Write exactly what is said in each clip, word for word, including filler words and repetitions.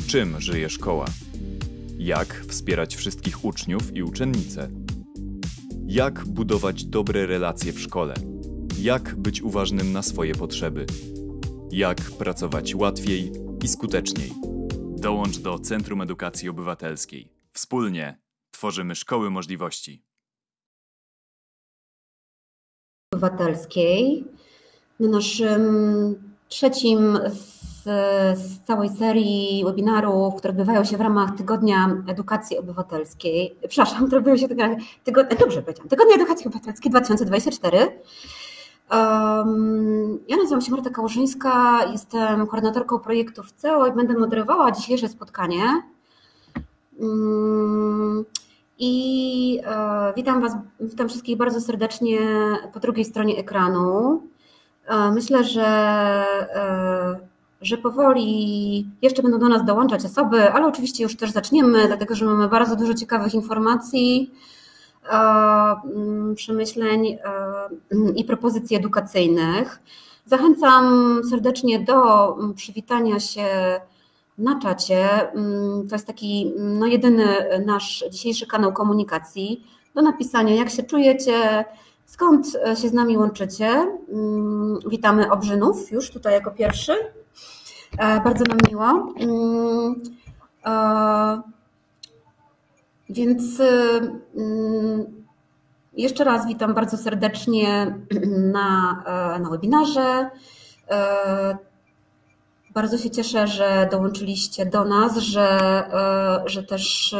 Czym żyje szkoła? Jak wspierać wszystkich uczniów i uczennice? Jak budować dobre relacje w szkole? Jak być uważnym na swoje potrzeby? Jak pracować łatwiej i skuteczniej? Dołącz do Centrum Edukacji Obywatelskiej. Wspólnie tworzymy szkoły możliwości. Obywatelskiej na naszym trzecim z, z całej serii webinarów, które odbywają się w ramach Tygodnia Edukacji Obywatelskiej. Przepraszam, które odbywają się tygodnia, dobrze powiedziałam, Tygodnia Edukacji Obywatelskiej dwa tysiące dwudziesty czwarty. Um, ja nazywam się Marta Kałużyńska, jestem koordynatorką projektu w C E O i będę moderowała dzisiejsze spotkanie. Um, I e, witam Was, witam wszystkich bardzo serdecznie po drugiej stronie ekranu. E, myślę, że, e, że powoli jeszcze będą do nas dołączać osoby, ale oczywiście już też zaczniemy, dlatego że mamy bardzo dużo ciekawych informacji, e, przemyśleń e, i propozycji edukacyjnych. Zachęcam serdecznie do przywitania się na czacie. To jest taki no, jedyny nasz dzisiejszy kanał komunikacji, do napisania, jak się czujecie, skąd się z nami łączycie. Witamy Obrzynów już tutaj jako pierwszy. Bardzo nam miło. Więc jeszcze raz witam bardzo serdecznie na, na webinarze. Bardzo się cieszę, że dołączyliście do nas, że, że też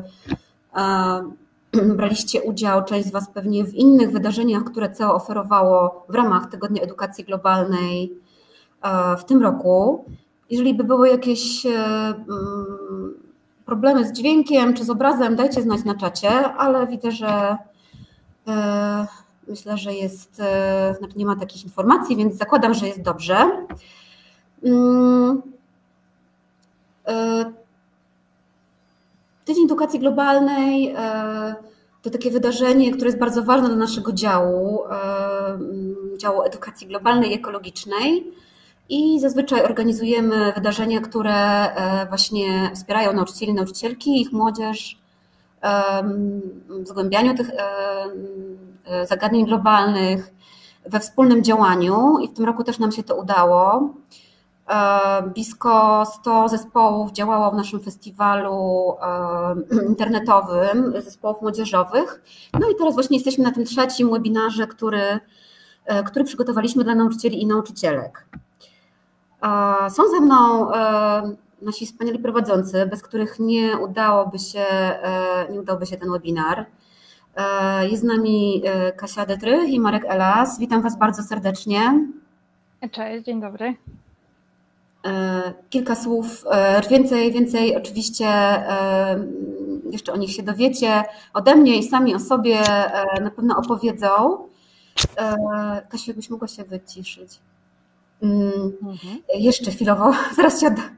braliście udział, część z Was pewnie w innych wydarzeniach, które C E O oferowało w ramach Tygodnia Edukacji Globalnej w tym roku. Jeżeli by były jakieś problemy z dźwiękiem czy z obrazem, dajcie znać na czacie, ale widzę, że myślę, że jest, znaczy nie ma takich informacji, więc zakładam, że jest dobrze. Tydzień Edukacji Globalnej to takie wydarzenie, które jest bardzo ważne dla naszego działu, działu edukacji globalnej i ekologicznej, i zazwyczaj organizujemy wydarzenia, które właśnie wspierają nauczycieli, nauczycielki, ich młodzież w zgłębianiu tych zagadnień globalnych, we wspólnym działaniu, i w tym roku też nam się to udało. Blisko sto zespołów działało w naszym festiwalu internetowym, zespołów młodzieżowych. No i teraz właśnie jesteśmy na tym trzecim webinarze, który, który przygotowaliśmy dla nauczycieli i nauczycielek. Są ze mną nasi wspaniali prowadzący, bez których nie udałoby się, nie udałby się ten webinar. Jest z nami Kasia Detrych i Marek Elas. Witam Was bardzo serdecznie. Cześć, dzień dobry. Kilka słów, więcej, więcej oczywiście jeszcze o nich się dowiecie ode mnie i sami o sobie na pewno opowiedzą. Kasiu, jakbyś mogła się wyciszyć. Mhm. Jeszcze chwilowo, zaraz się oddam.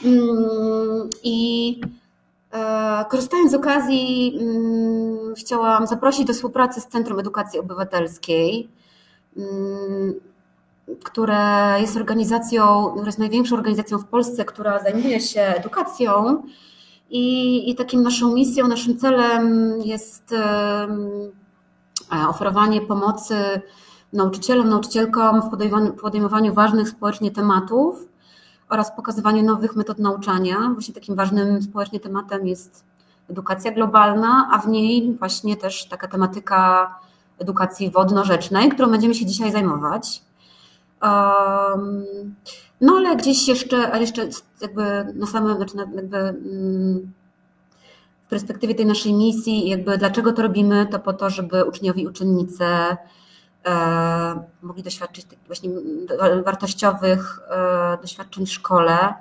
I korzystając z okazji, chciałam zaprosić do współpracy z Centrum Edukacji Obywatelskiej, które jest organizacją, która jest największą organizacją w Polsce, która zajmuje się edukacją, i, i takim naszą misją, naszym celem jest oferowanie pomocy nauczycielom, nauczycielkom w podejmowaniu, podejmowaniu ważnych społecznie tematów oraz pokazywaniu nowych metod nauczania. Właśnie takim ważnym społecznie tematem jest edukacja globalna, a w niej właśnie też taka tematyka edukacji wodno-rzecznej, którą będziemy się dzisiaj zajmować. No ale gdzieś jeszcze, a jeszcze jakby na samym, znaczy jakby w perspektywie tej naszej misji, jakby dlaczego to robimy, to po to, żeby uczniowie i uczennice mogli doświadczyć takich właśnie wartościowych doświadczeń w szkole.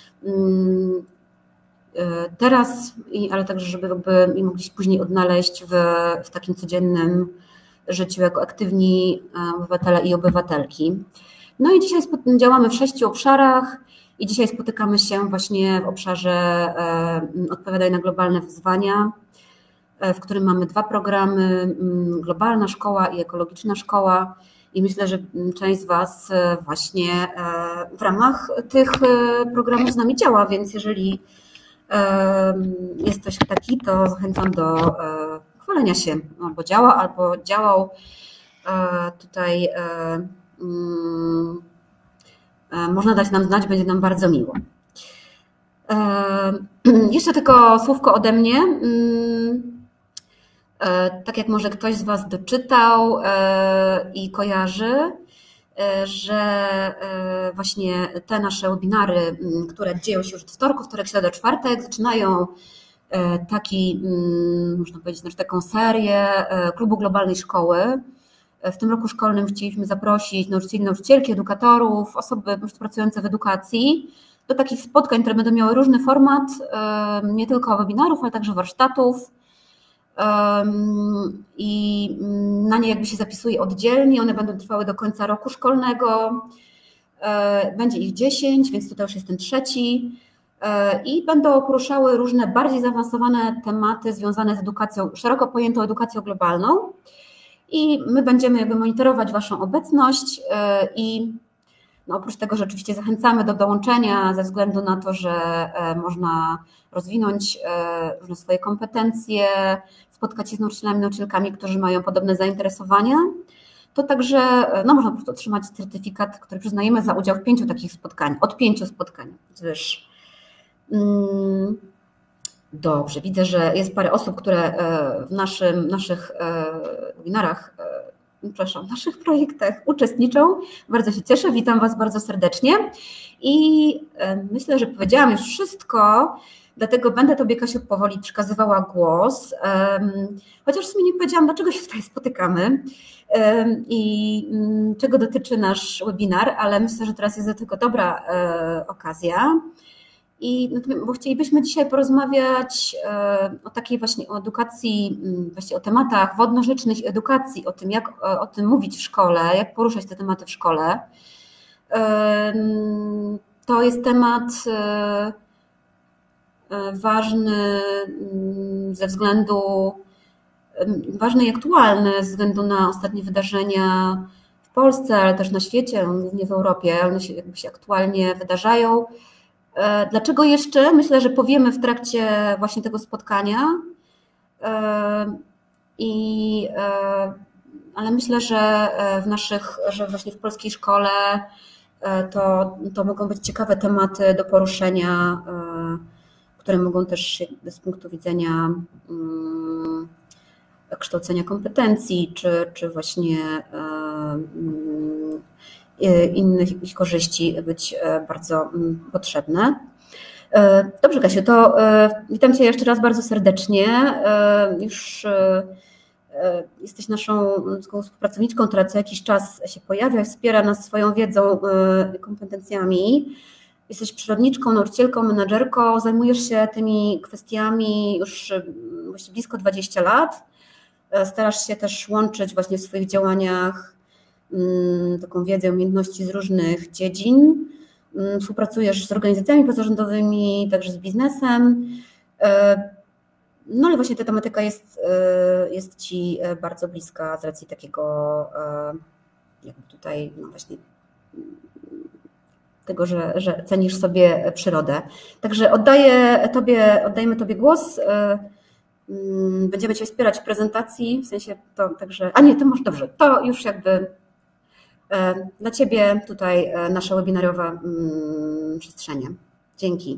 Teraz, ale także żeby jakby mogli się później odnaleźć w, w takim codziennym życiu jako aktywni obywatele i obywatelki. No i dzisiaj działamy w sześciu obszarach i dzisiaj spotykamy się właśnie w obszarze Odpowiadaj na globalne wyzwania, w którym mamy dwa programy, Globalna Szkoła i Ekologiczna Szkoła, i myślę, że część z Was właśnie w ramach tych programów z nami działa, więc jeżeli jest ktoś taki, to zachęcam do chwalenia się, albo działa, albo działał tutaj. Można dać nam znać, będzie nam bardzo miło. Jeszcze tylko słówko ode mnie. Tak jak może ktoś z Was doczytał i kojarzy, że właśnie te nasze webinary, które dzieją się już od wtorku, wtorek, środa, czwartek, zaczynają taki, można powiedzieć, taką serię Klubu Globalnej Szkoły. W tym roku szkolnym chcieliśmy zaprosić nauczycieli, nauczycielki, edukatorów, osoby pracujące w edukacji do takich spotkań, które będą miały różny format, nie tylko webinarów, ale także warsztatów. I na nie jakby się zapisuje oddzielnie, one będą trwały do końca roku szkolnego. Będzie ich dziesięć, więc tutaj już jest ten trzeci. I będą poruszały różne bardziej zaawansowane tematy związane z edukacją, szeroko pojętą edukacją globalną. I my będziemy jakby monitorować Waszą obecność i no oprócz tego, że oczywiście zachęcamy do dołączenia ze względu na to, że można rozwinąć różne swoje kompetencje, spotkać się z nauczycielami, nauczycielkami, którzy mają podobne zainteresowania, to także no, można po prostu otrzymać certyfikat, który przyznajemy za udział w pięciu takich spotkaniach, od pięciu spotkań. Wiesz. Dobrze, widzę, że jest parę osób, które w naszym, naszych webinarach, przepraszam, w naszych projektach uczestniczą. Bardzo się cieszę, witam Was bardzo serdecznie i myślę, że powiedziałam już wszystko, dlatego będę Tobie, Kasiu, powoli przekazywała głos, chociaż w sumie nie powiedziałam, dlaczego się tutaj spotykamy i czego dotyczy nasz webinar, ale myślę, że teraz jest do tego dobra okazja. I bo chcielibyśmy dzisiaj porozmawiać o takiej właśnie o edukacji, właśnie o tematach wodno-rzecznych i edukacji, o tym, jak o tym mówić w szkole, jak poruszać te tematy w szkole. To jest temat ważny ze względu, ważny i aktualny ze względu na ostatnie wydarzenia w Polsce, ale też na świecie, nie w Europie, one się, jakby się aktualnie wydarzają. Dlaczego jeszcze? Myślę, że powiemy w trakcie właśnie tego spotkania. I, ale myślę, że w naszych, że właśnie w polskiej szkole to, to mogą być ciekawe tematy do poruszenia, które mogą też z punktu widzenia kształcenia kompetencji, czy, czy właśnie innych jakichś korzyści być bardzo potrzebne. Dobrze, Kasiu, to witam Cię jeszcze raz bardzo serdecznie. Już jesteś naszą współpracowniczką, która co jakiś czas się pojawia, wspiera nas swoją wiedzą i kompetencjami. Jesteś przyrodniczką, nauczycielką, menadżerką, zajmujesz się tymi kwestiami już właściwie blisko dwadzieścia lat. Starasz się też łączyć właśnie w swoich działaniach taką wiedzę, umiejętności z różnych dziedzin. Współpracujesz z organizacjami pozarządowymi, także z biznesem. No ale właśnie ta tematyka jest, jest Ci bardzo bliska z racji takiego jakby tutaj no właśnie tego, że, że cenisz sobie przyrodę. Także oddaję tobie, oddajemy Tobie głos. Będziemy Cię wspierać w prezentacji, w sensie to także, a nie, to masz dobrze, to już jakby dla Ciebie tutaj nasza webinariowa przestrzenie. Dzięki.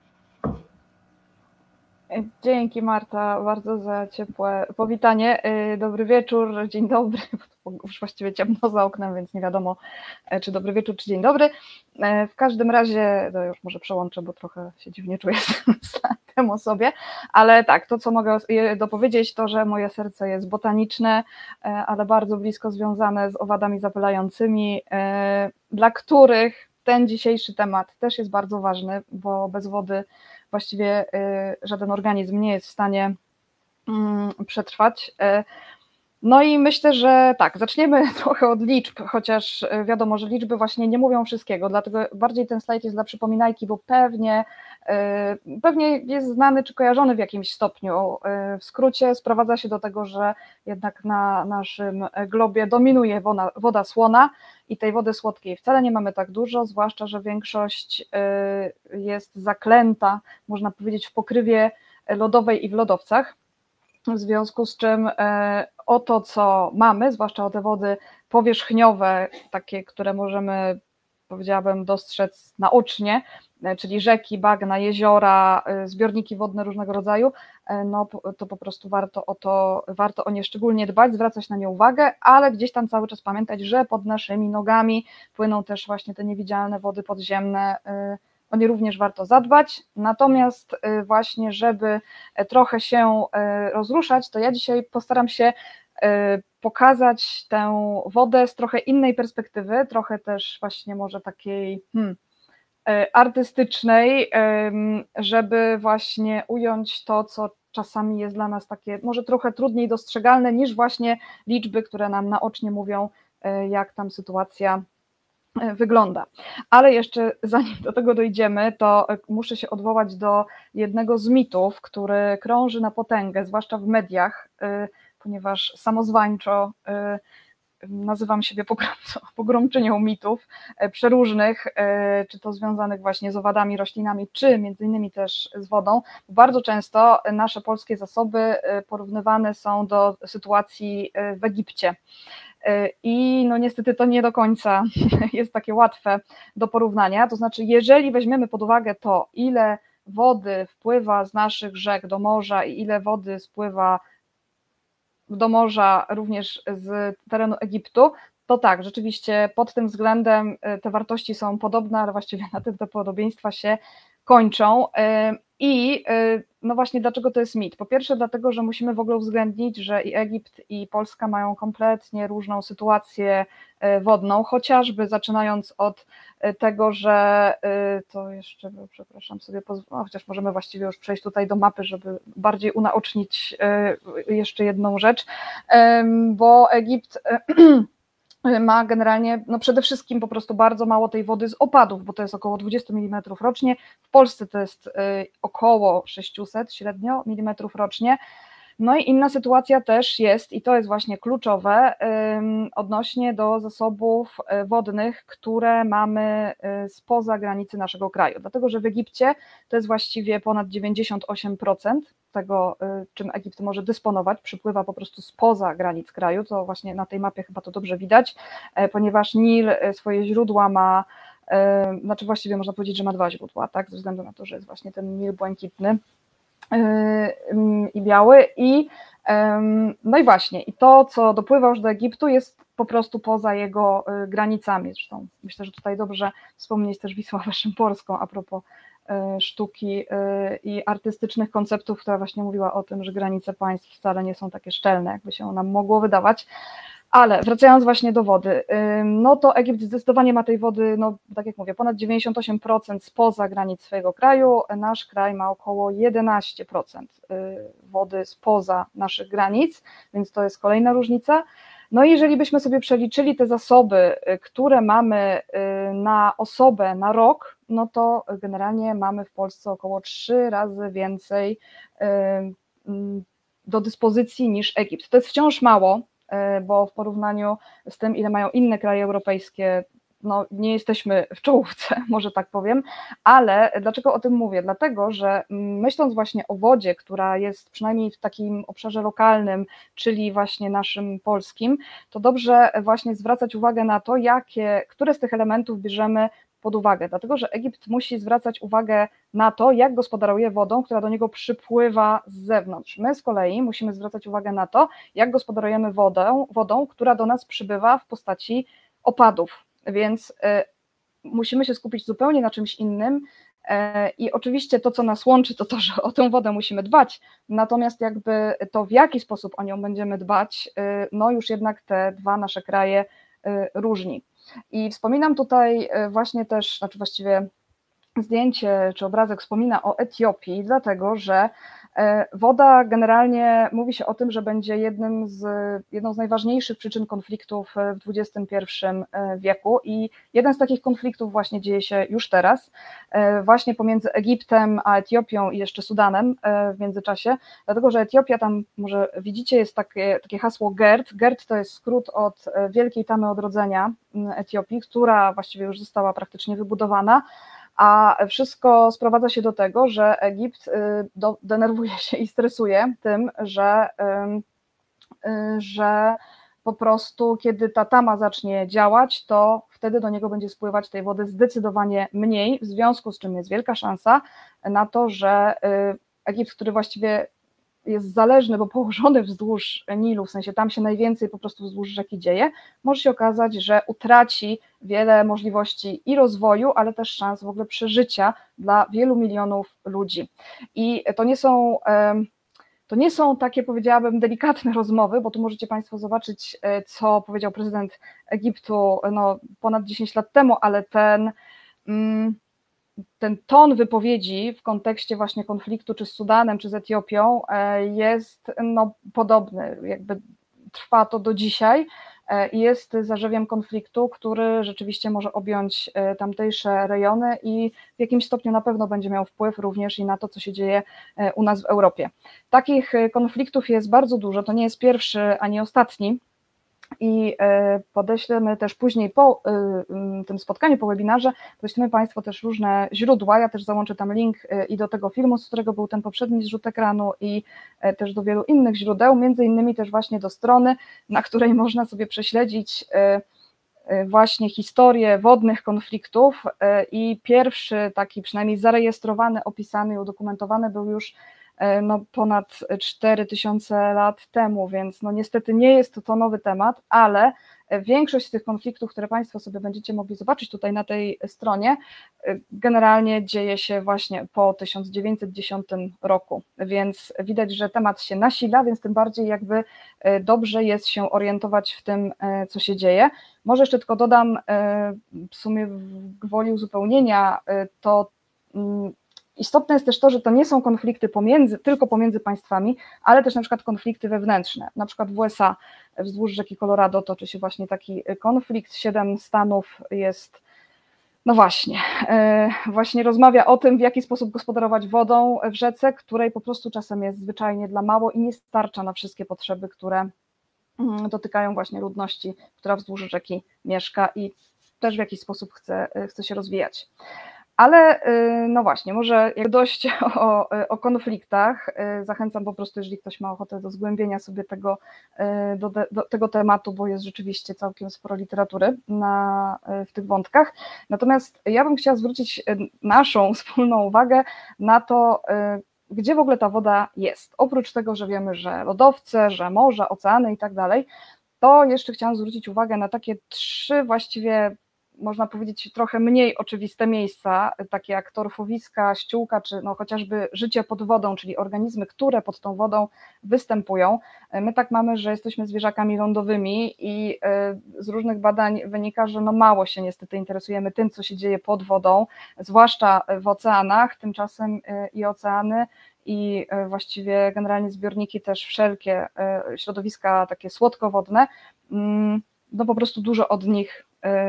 Dzięki, Marta, bardzo za ciepłe powitanie. Dobry wieczór, dzień dobry. Już właściwie ciemno za oknem, więc nie wiadomo, czy dobry wieczór, czy dzień dobry. W każdym razie, to już może przełączę, bo trochę się dziwnie czuję z tym o sobie, ale tak, to co mogę dopowiedzieć, to że moje serce jest botaniczne, ale bardzo blisko związane z owadami zapylającymi, dla których ten dzisiejszy temat też jest bardzo ważny, bo bez wody właściwie żaden organizm nie jest w stanie przetrwać. No i myślę, że tak, zaczniemy trochę od liczb, chociaż wiadomo, że liczby właśnie nie mówią wszystkiego, dlatego bardziej ten slajd jest dla przypominajki, bo pewnie, pewnie jest znany czy kojarzony w jakimś stopniu. W skrócie sprowadza się do tego, że jednak na naszym globie dominuje woda, woda słona i tej wody słodkiej wcale nie mamy tak dużo, zwłaszcza że większość jest zaklęta, można powiedzieć, w pokrywie lodowej i w lodowcach. W związku z czym o to, co mamy, zwłaszcza o te wody powierzchniowe, takie, które możemy, powiedziałabym, dostrzec naocznie, czyli rzeki, bagna, jeziora, zbiorniki wodne różnego rodzaju, no to po prostu warto o to, warto o nie szczególnie dbać, zwracać na nie uwagę, ale gdzieś tam cały czas pamiętać, że pod naszymi nogami płyną też właśnie te niewidzialne wody podziemne. O nie również warto zadbać, natomiast właśnie, żeby trochę się rozruszać, to ja dzisiaj postaram się pokazać tę wodę z trochę innej perspektywy, trochę też właśnie może takiej hmm, artystycznej, żeby właśnie ująć to, co czasami jest dla nas takie może trochę trudniej dostrzegalne niż właśnie liczby, które nam naocznie mówią, jak tam sytuacja wygląda. Ale jeszcze zanim do tego dojdziemy, to muszę się odwołać do jednego z mitów, który krąży na potęgę, zwłaszcza w mediach, ponieważ samozwańczo nazywam siebie pogromczynią mitów przeróżnych, czy to związanych właśnie z owadami, roślinami, czy między innymi też z wodą. Bardzo często nasze polskie zasoby porównywane są do sytuacji w Egipcie. I no niestety to nie do końca jest takie łatwe do porównania, to znaczy jeżeli weźmiemy pod uwagę to, ile wody wpływa z naszych rzek do morza i ile wody spływa do morza również z terenu Egiptu, to tak, rzeczywiście pod tym względem te wartości są podobne, ale właściwie na tym te podobieństwa się kończą. I no właśnie dlaczego to jest mit? Po pierwsze dlatego, że musimy w ogóle uwzględnić, że i Egipt i Polska mają kompletnie różną sytuację wodną, chociażby zaczynając od tego, że to jeszcze, przepraszam sobie, no, chociaż możemy właściwie już przejść tutaj do mapy, żeby bardziej unaocznić jeszcze jedną rzecz, bo Egipt ma generalnie, no przede wszystkim po prostu bardzo mało tej wody z opadów, bo to jest około dwadzieścia milimetrów rocznie, w Polsce to jest około sześćset średnio milimetrów rocznie. No i inna sytuacja też jest, i to jest właśnie kluczowe, odnośnie do zasobów wodnych, które mamy spoza granicy naszego kraju, dlatego że w Egipcie to jest właściwie ponad dziewięćdziesiąt osiem procent tego, czym Egipt może dysponować, przypływa po prostu spoza granic kraju, to właśnie na tej mapie chyba to dobrze widać, ponieważ Nil swoje źródła ma, znaczy właściwie można powiedzieć, że ma dwa źródła, tak, ze względu na to, że jest właśnie ten Nil błękitny i biały i no i właśnie, i to, co dopływa już do Egiptu, jest po prostu poza jego granicami. Zresztą myślę, że tutaj dobrze wspomnieć też Wisławę Szymborską a propos sztuki i artystycznych konceptów, która właśnie mówiła o tym, że granice państw wcale nie są takie szczelne, jakby się nam mogło wydawać. Ale wracając właśnie do wody, no to Egipt zdecydowanie ma tej wody, no tak jak mówię, ponad dziewięćdziesiąt osiem procent spoza granic swojego kraju, nasz kraj ma około jedenaście procent wody spoza naszych granic, więc to jest kolejna różnica. No i jeżeli byśmy sobie przeliczyli te zasoby, które mamy na osobę na rok, no to generalnie mamy w Polsce około trzy razy więcej do dyspozycji niż Egipt. To jest wciąż mało, bo w porównaniu z tym, ile mają inne kraje europejskie, no nie jesteśmy w czołówce, może tak powiem, ale dlaczego o tym mówię? Dlatego, że myśląc właśnie o wodzie, która jest przynajmniej w takim obszarze lokalnym, czyli właśnie naszym polskim, to dobrze właśnie zwracać uwagę na to, jakie, które z tych elementów bierzemy pod uwagę, dlatego że Egipt musi zwracać uwagę na to, jak gospodaruje wodą, która do niego przypływa z zewnątrz. My z kolei musimy zwracać uwagę na to, jak gospodarujemy wodę, wodą, która do nas przybywa w postaci opadów, więc y, musimy się skupić zupełnie na czymś innym y, i oczywiście to, co nas łączy, to to, że o tę wodę musimy dbać, natomiast jakby to, w jaki sposób o nią będziemy dbać, y, no już jednak te dwa nasze kraje y, różni. I wspominam tutaj właśnie też, znaczy właściwie zdjęcie czy obrazek wspomina o Etiopii, dlatego że Woda generalnie mówi się o tym, że będzie jednym z, jedną z najważniejszych przyczyn konfliktów w dwudziestym pierwszym wieku i jeden z takich konfliktów właśnie dzieje się już teraz, właśnie pomiędzy Egiptem a Etiopią i jeszcze Sudanem w międzyczasie, dlatego że Etiopia, tam może widzicie, jest takie, takie hasło GERD. GERD to jest skrót od Wielkiej Tamy Odrodzenia Etiopii, która właściwie już została praktycznie wybudowana, a wszystko sprowadza się do tego, że Egipt do, denerwuje się i stresuje tym, że, że po prostu kiedy ta tama zacznie działać, to wtedy do niego będzie spływać tej wody zdecydowanie mniej, w związku z czym jest wielka szansa na to, że Egipt, który właściwie jest zależny, bo położony wzdłuż Nilu, w sensie tam się najwięcej po prostu wzdłuż rzeki dzieje, może się okazać, że utraci wiele możliwości i rozwoju, ale też szans w ogóle przeżycia dla wielu milionów ludzi. I to nie są, to nie są takie, powiedziałabym, delikatne rozmowy, bo tu możecie Państwo zobaczyć, co powiedział prezydent Egiptu no, ponad dziesięć lat temu, ale ten... Mm, ten ton wypowiedzi w kontekście właśnie konfliktu czy z Sudanem, czy z Etiopią jest no, podobny, jakby trwa to do dzisiaj i jest zarzewiem konfliktu, który rzeczywiście może objąć tamtejsze rejony i w jakimś stopniu na pewno będzie miał wpływ również i na to, co się dzieje u nas w Europie. Takich konfliktów jest bardzo dużo, to nie jest pierwszy ani ostatni. I podeślemy też później po tym spotkaniu, po webinarze, podeślemy Państwu też różne źródła, ja też załączę tam link i do tego filmu, z którego był ten poprzedni zrzut ekranu i też do wielu innych źródeł, między innymi też właśnie do strony, na której można sobie prześledzić właśnie historię wodnych konfliktów i pierwszy taki przynajmniej zarejestrowany, opisany i udokumentowany był już no ponad cztery tysiące lat temu, więc no niestety nie jest to, to nowy temat, ale większość z tych konfliktów, które Państwo sobie będziecie mogli zobaczyć tutaj na tej stronie, generalnie dzieje się właśnie po tysiąc dziewięćset dziesiątym roku, więc widać, że temat się nasila, więc tym bardziej jakby dobrze jest się orientować w tym, co się dzieje. Może jeszcze tylko dodam, w sumie gwoli uzupełnienia, to istotne jest też to, że to nie są konflikty pomiędzy, tylko pomiędzy państwami, ale też na przykład konflikty wewnętrzne. Na przykład w U S A wzdłuż rzeki Colorado toczy się właśnie taki konflikt, siedem stanów jest, no właśnie, właśnie rozmawia o tym, w jaki sposób gospodarować wodą w rzece, której po prostu czasem jest zwyczajnie dla mało i nie starcza na wszystkie potrzeby, które dotykają właśnie ludności, która wzdłuż rzeki mieszka i też w jakiś sposób chce, chce się rozwijać. Ale no właśnie, może jak dość o, o konfliktach, zachęcam po prostu, jeżeli ktoś ma ochotę do zgłębienia sobie tego, do, do tego tematu, bo jest rzeczywiście całkiem sporo literatury na, w tych wątkach. Natomiast ja bym chciała zwrócić naszą wspólną uwagę na to, gdzie w ogóle ta woda jest. Oprócz tego, że wiemy, że lodowce, że morza, oceany i tak dalej, to jeszcze chciałam zwrócić uwagę na takie trzy właściwie, można powiedzieć, trochę mniej oczywiste miejsca, takie jak torfowiska, ściółka, czy no chociażby życie pod wodą, czyli organizmy, które pod tą wodą występują. My tak mamy, że jesteśmy zwierzakami lądowymi i z różnych badań wynika, że no mało się niestety interesujemy tym, co się dzieje pod wodą, zwłaszcza w oceanach, tymczasem i oceany i właściwie generalnie zbiorniki też wszelkie środowiska takie słodkowodne, no po prostu dużo od nich,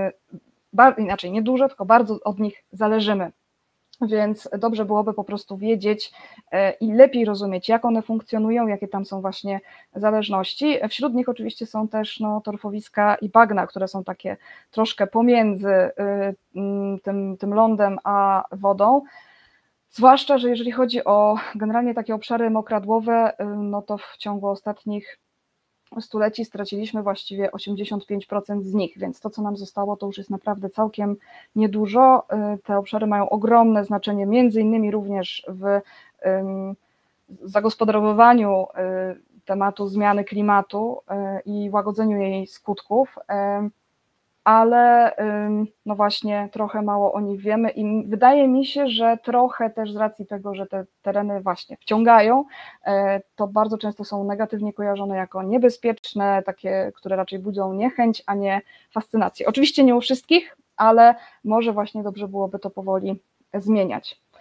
inaczej nie dużo, tylko bardzo od nich zależymy. Więc dobrze byłoby po prostu wiedzieć i lepiej rozumieć, jak one funkcjonują, jakie tam są właśnie zależności. Wśród nich oczywiście są też no, torfowiska i bagna, które są takie troszkę pomiędzy tym, tym lądem a wodą. Zwłaszcza, że jeżeli chodzi o generalnie takie obszary mokradłowe, no to w ciągu ostatnich stuleci straciliśmy właściwie osiemdziesiąt pięć procent z nich, więc to, co nam zostało, to już jest naprawdę całkiem niedużo. Te obszary mają ogromne znaczenie, między innymi również w zagospodarowywaniu tematu zmiany klimatu i łagodzeniu jej skutków, ale no właśnie trochę mało o nich wiemy i wydaje mi się, że trochę też z racji tego, że te tereny właśnie wciągają, to bardzo często są negatywnie kojarzone jako niebezpieczne, takie, które raczej budzą niechęć, a nie fascynację. Oczywiście nie u wszystkich, ale może właśnie dobrze byłoby to powoli zmieniać.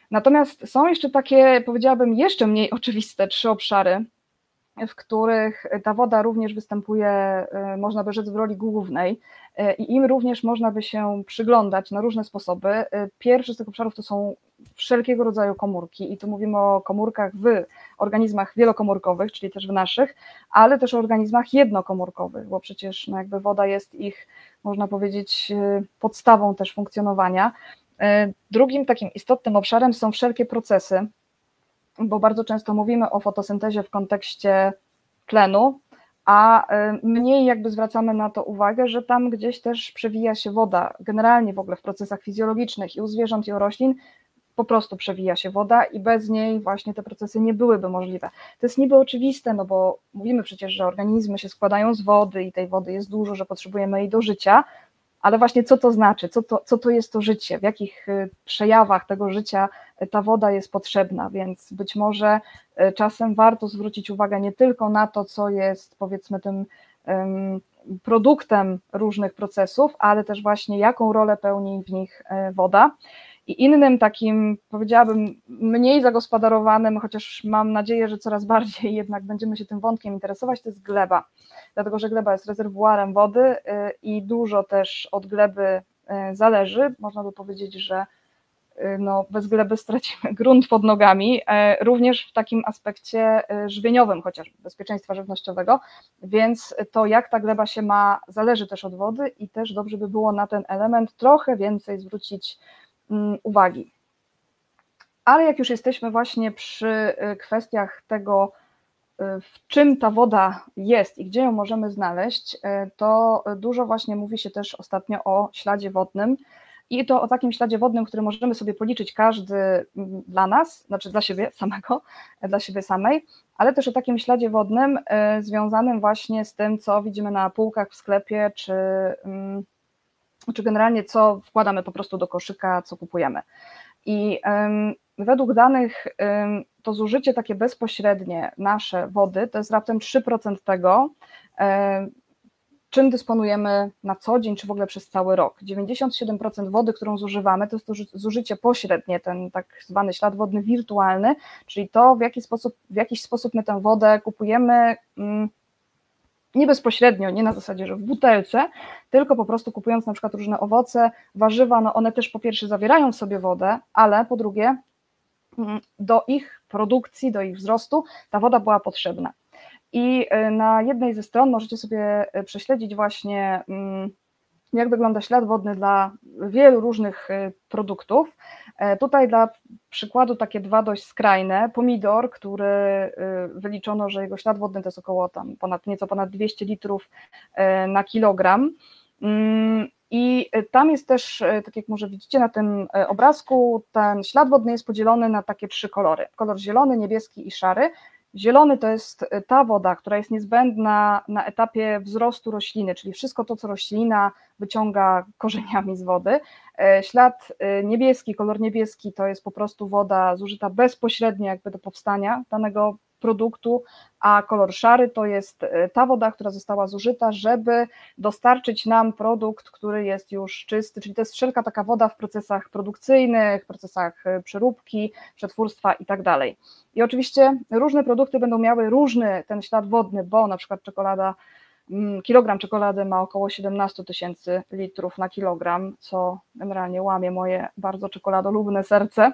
Natomiast są jeszcze takie, powiedziałabym, jeszcze mniej oczywiste trzy obszary, w których ta woda również występuje, można by rzec, w roli głównej i im również można by się przyglądać na różne sposoby. Pierwszy z tych obszarów to są wszelkiego rodzaju komórki i tu mówimy o komórkach w organizmach wielokomórkowych, czyli też w naszych, ale też o organizmach jednokomórkowych, bo przecież no jakby woda jest ich, można powiedzieć, podstawą też funkcjonowania. Drugim takim istotnym obszarem są wszelkie procesy, bo bardzo często mówimy o fotosyntezie w kontekście tlenu, a mniej jakby zwracamy na to uwagę, że tam gdzieś też przewija się woda, generalnie w ogóle w procesach fizjologicznych i u zwierząt i u roślin po prostu przewija się woda i bez niej właśnie te procesy nie byłyby możliwe. To jest niby oczywiste, no bo mówimy przecież, że organizmy się składają z wody i tej wody jest dużo, że potrzebujemy jej do życia, ale właśnie co to znaczy, co to, co to jest to życie, w jakich przejawach tego życia ta woda jest potrzebna, więc być może czasem warto zwrócić uwagę nie tylko na to, co jest powiedzmy tym um, produktem różnych procesów, ale też właśnie jaką rolę pełni w nich woda. I innym takim, powiedziałabym, mniej zagospodarowanym, chociaż mam nadzieję, że coraz bardziej jednak będziemy się tym wątkiem interesować, to jest gleba. Dlatego, że gleba jest rezerwuarem wody i dużo też od gleby zależy. Można by powiedzieć, że no, bez gleby stracimy grunt pod nogami, również w takim aspekcie żywieniowym, chociaż bezpieczeństwa żywnościowego, więc to, jak ta gleba się ma, zależy też od wody i też dobrze by było na ten element trochę więcej zwrócić uwagi. Ale jak już jesteśmy właśnie przy kwestiach tego, w czym ta woda jest i gdzie ją możemy znaleźć, to dużo właśnie mówi się też ostatnio o śladzie wodnym i to o takim śladzie wodnym, który możemy sobie policzyć każdy dla nas, znaczy dla siebie samego, dla siebie samej, ale też o takim śladzie wodnym związanym właśnie z tym, co widzimy na półkach w sklepie, czy czy generalnie co wkładamy po prostu do koszyka, co kupujemy. I um, według danych um, to zużycie takie bezpośrednie nasze wody to jest raptem trzy procent tego, um, czym dysponujemy na co dzień, czy w ogóle przez cały rok. dziewięćdziesiąt siedem procent wody, którą zużywamy, to jest to zużycie pośrednie, ten tak zwany ślad wodny wirtualny, czyli to, w jaki sposób, w jakiś sposób my tę wodę kupujemy, um, nie bezpośrednio, nie na zasadzie, że w butelce, tylko po prostu kupując na przykład różne owoce, warzywa, no one też po pierwsze zawierają w sobie wodę, ale po drugie do ich produkcji, do ich wzrostu ta woda była potrzebna. I na jednej ze stron możecie sobie prześledzić właśnie, jak wygląda ślad wodny dla wielu różnych produktów. Tutaj dla przykładu takie dwa dość skrajne. Pomidor, który wyliczono, że jego ślad wodny to jest około tam ponad, nieco ponad dwieście litrów na kilogram. I tam jest też, tak jak może widzicie na tym obrazku, ten ślad wodny jest podzielony na takie trzy kolory. Kolor zielony, niebieski i szary. Zielony to jest ta woda, która jest niezbędna na etapie wzrostu rośliny, czyli wszystko to, co roślina wyciąga korzeniami z wody. Ślad niebieski, kolor niebieski to jest po prostu woda zużyta bezpośrednio jakby do powstania danego produktu, a kolor szary to jest ta woda, która została zużyta, żeby dostarczyć nam produkt, który jest już czysty, czyli to jest wszelka taka woda w procesach produkcyjnych, procesach przeróbki, przetwórstwa i tak dalej. I oczywiście różne produkty będą miały różny ten ślad wodny, bo na przykład czekolada, kilogram czekolady ma około siedemnaście tysięcy litrów na kilogram, co generalnie łamie moje bardzo czekoladolubne serce.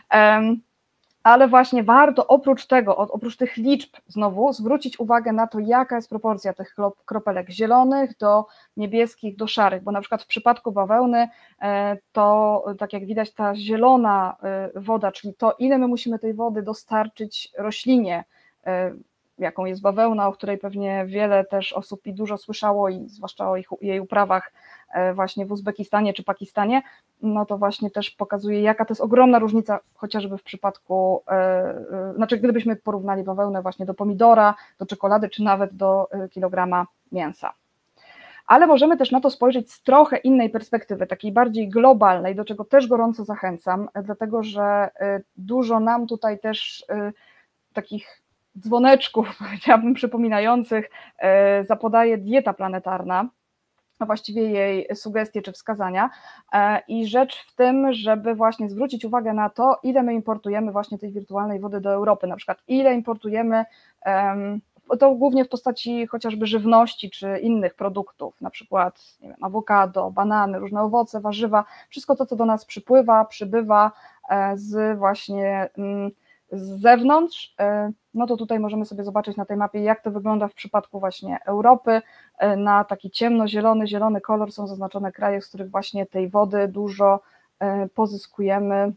Ale właśnie warto oprócz tego, oprócz tych liczb znowu zwrócić uwagę na to, jaka jest proporcja tych kropelek zielonych do niebieskich, do szarych, bo na przykład w przypadku bawełny to tak jak widać ta zielona woda, czyli to ile my musimy tej wody dostarczyć roślinie, jaką jest bawełna, o której pewnie wiele też osób i dużo słyszało i zwłaszcza o ich, jej uprawach właśnie w Uzbekistanie czy Pakistanie, no to właśnie też pokazuje, jaka to jest ogromna różnica chociażby w przypadku, yy, znaczy gdybyśmy porównali bawełnę właśnie do pomidora, do czekolady czy nawet do kilograma mięsa. Ale możemy też na to spojrzeć z trochę innej perspektywy, takiej bardziej globalnej, do czego też gorąco zachęcam, dlatego że dużo nam tutaj też yy, takich dzwoneczków, powiedziałabym, przypominających zapodaje dieta planetarna. a właściwie jej sugestie czy wskazania. I rzecz w tym, żeby właśnie zwrócić uwagę na to, ile my importujemy właśnie tej wirtualnej wody do Europy, na przykład ile importujemy, to głównie w postaci chociażby żywności czy innych produktów, na przykład nie wiem, awokado, banany, różne owoce, warzywa, wszystko to, co do nas przypływa, przybywa z właśnie z zewnątrz, no to tutaj możemy sobie zobaczyć na tej mapie, jak to wygląda w przypadku właśnie Europy. Na taki ciemnozielony, zielony kolor są zaznaczone kraje, z których właśnie tej wody dużo pozyskujemy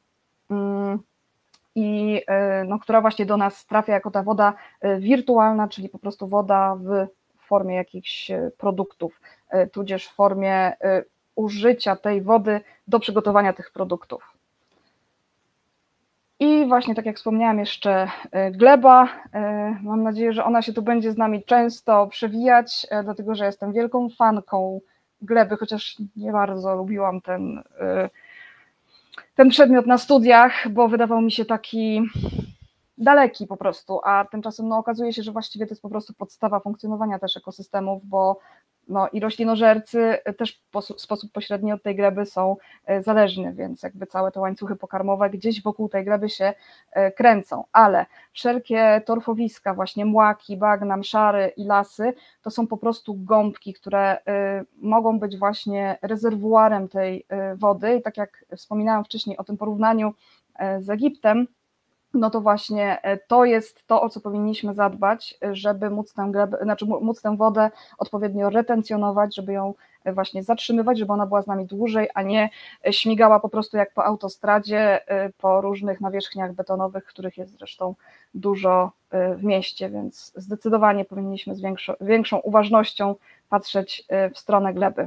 i no, która właśnie do nas trafia jako ta woda wirtualna, czyli po prostu woda w formie jakichś produktów, tudzież w formie użycia tej wody do przygotowania tych produktów. I właśnie tak jak wspomniałam, jeszcze gleba. Mam nadzieję, że ona się tu będzie z nami często przewijać, dlatego że jestem wielką fanką gleby, chociaż nie bardzo lubiłam ten, ten przedmiot na studiach, bo wydawał mi się taki daleki po prostu, a tymczasem no, okazuje się, że właściwie to jest po prostu podstawa funkcjonowania też ekosystemów, bo no, i roślinożercy też w sposób pośredni od tej gleby są zależni, więc jakby całe te łańcuchy pokarmowe gdzieś wokół tej gleby się kręcą, ale wszelkie torfowiska, właśnie młaki, bagna, mszary i lasy, to są po prostu gąbki, które mogą być właśnie rezerwuarem tej wody i tak jak wspominałam wcześniej o tym porównaniu z Egiptem, no to właśnie to jest to, o co powinniśmy zadbać, żeby móc tę, glebę, znaczy móc tę wodę odpowiednio retencjonować, żeby ją właśnie zatrzymywać, żeby ona była z nami dłużej, a nie śmigała po prostu jak po autostradzie po różnych nawierzchniach betonowych, których jest zresztą dużo w mieście, więc zdecydowanie powinniśmy z większą, większą uważnością patrzeć w stronę gleby.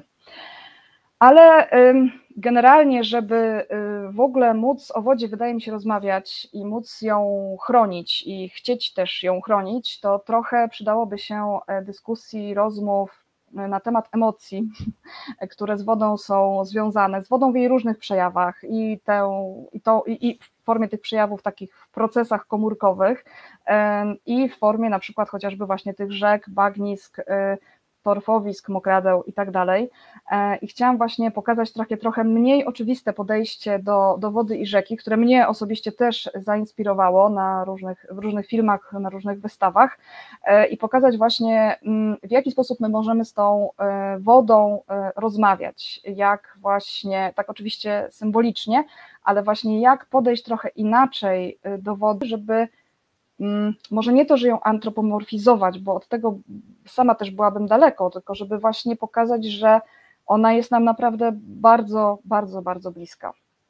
Ale generalnie, żeby w ogóle móc o wodzie, wydaje mi się, rozmawiać i móc ją chronić i chcieć też ją chronić, to trochę przydałoby się dyskusji, rozmów na temat emocji, które z wodą są związane, z wodą w jej różnych przejawach i, tę, i, to, i, i w formie tych przejawów takich w procesach komórkowych i w formie na przykład chociażby właśnie tych rzek, bagnisk, torfowisk, mokradeł i tak dalej. I chciałam właśnie pokazać takie trochę mniej oczywiste podejście do, do wody i rzeki, które mnie osobiście też zainspirowało na różnych, w różnych filmach, na różnych wystawach i pokazać właśnie, w jaki sposób my możemy z tą wodą rozmawiać, jak właśnie, tak oczywiście symbolicznie, ale właśnie jak podejść trochę inaczej do wody, żeby może nie to, że ją antropomorfizować, bo od tego sama też byłabym daleko, tylko żeby właśnie pokazać, że ona jest nam naprawdę bardzo, bardzo, bardzo bliska.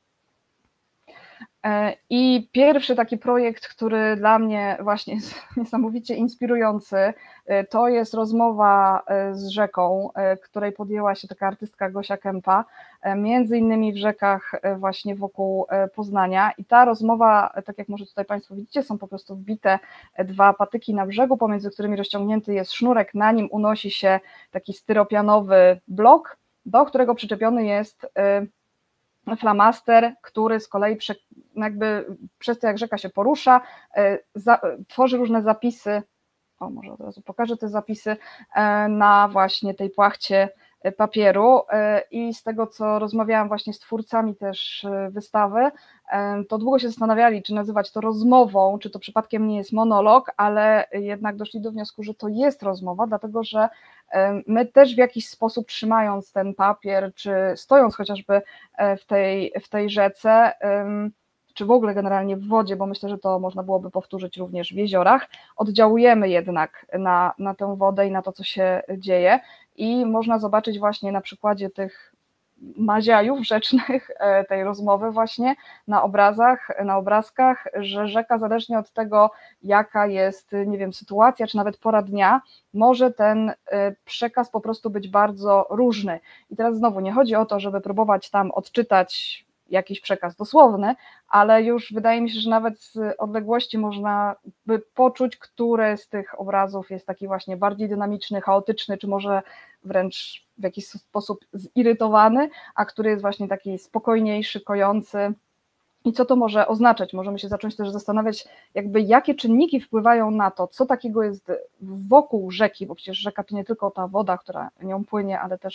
I pierwszy taki projekt, który dla mnie właśnie jest niesamowicie inspirujący, to jest rozmowa z rzeką, której podjęła się taka artystka Gosia Kępa, między innymi w rzekach właśnie wokół Poznania i ta rozmowa, tak jak może tutaj Państwo widzicie, są po prostu wbite dwa patyki na brzegu, pomiędzy którymi rozciągnięty jest sznurek, na nim unosi się taki styropianowy blok, do którego przyczepiony jest flamaster, który z kolei prze, jakby przez to, jak rzeka się porusza, za, tworzy różne zapisy, o może od razu pokażę te zapisy, na właśnie tej płachcie papieru i z tego, co rozmawiałam właśnie z twórcami też wystawy, to długo się zastanawiali, czy nazywać to rozmową, czy to przypadkiem nie jest monolog, ale jednak doszli do wniosku, że to jest rozmowa, dlatego że my też w jakiś sposób trzymając ten papier, czy stojąc chociażby w tej, w tej rzece, czy w ogóle generalnie w wodzie, bo myślę, że to można byłoby powtórzyć również w jeziorach, oddziałujemy jednak na, na tę wodę i na to, co się dzieje i można zobaczyć właśnie na przykładzie tych maziajów rzecznych, tej rozmowy właśnie na obrazach, na obrazkach, że rzeka zależnie od tego, jaka jest, nie wiem, sytuacja, czy nawet pora dnia, może ten przekaz po prostu być bardzo różny. I teraz znowu nie chodzi o to, żeby próbować tam odczytać jakiś przekaz dosłowny, ale już wydaje mi się, że nawet z odległości można by poczuć, który z tych obrazów jest taki właśnie bardziej dynamiczny, chaotyczny, czy może wręcz w jakiś sposób zirytowany, a który jest właśnie taki spokojniejszy, kojący. I co to może oznaczać? Możemy się zacząć też zastanawiać, jakby jakie czynniki wpływają na to, co takiego jest wokół rzeki, bo przecież rzeka to nie tylko ta woda, która nią płynie, ale też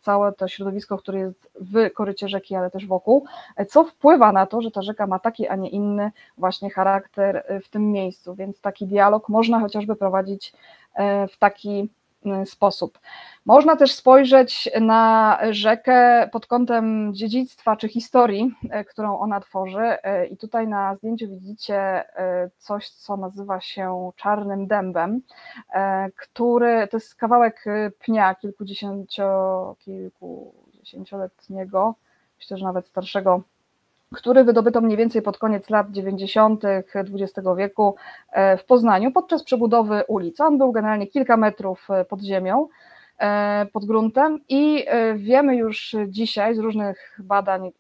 całe to środowisko, które jest w korycie rzeki, ale też wokół, co wpływa na to, że ta rzeka ma taki, a nie inny właśnie charakter w tym miejscu, więc taki dialog można chociażby prowadzić w taki sposób. Można też spojrzeć na rzekę pod kątem dziedzictwa czy historii, którą ona tworzy i tutaj na zdjęciu widzicie coś, co nazywa się czarnym dębem, który to jest kawałek pnia kilkudziesięcio, kilkudziesięcioletniego, myślę, że nawet starszego, który wydobyto mniej więcej pod koniec lat dziewięćdziesiątych dwudziestego wieku w Poznaniu podczas przebudowy ulic. On był generalnie kilka metrów pod ziemią, pod gruntem i wiemy już dzisiaj z różnych badań,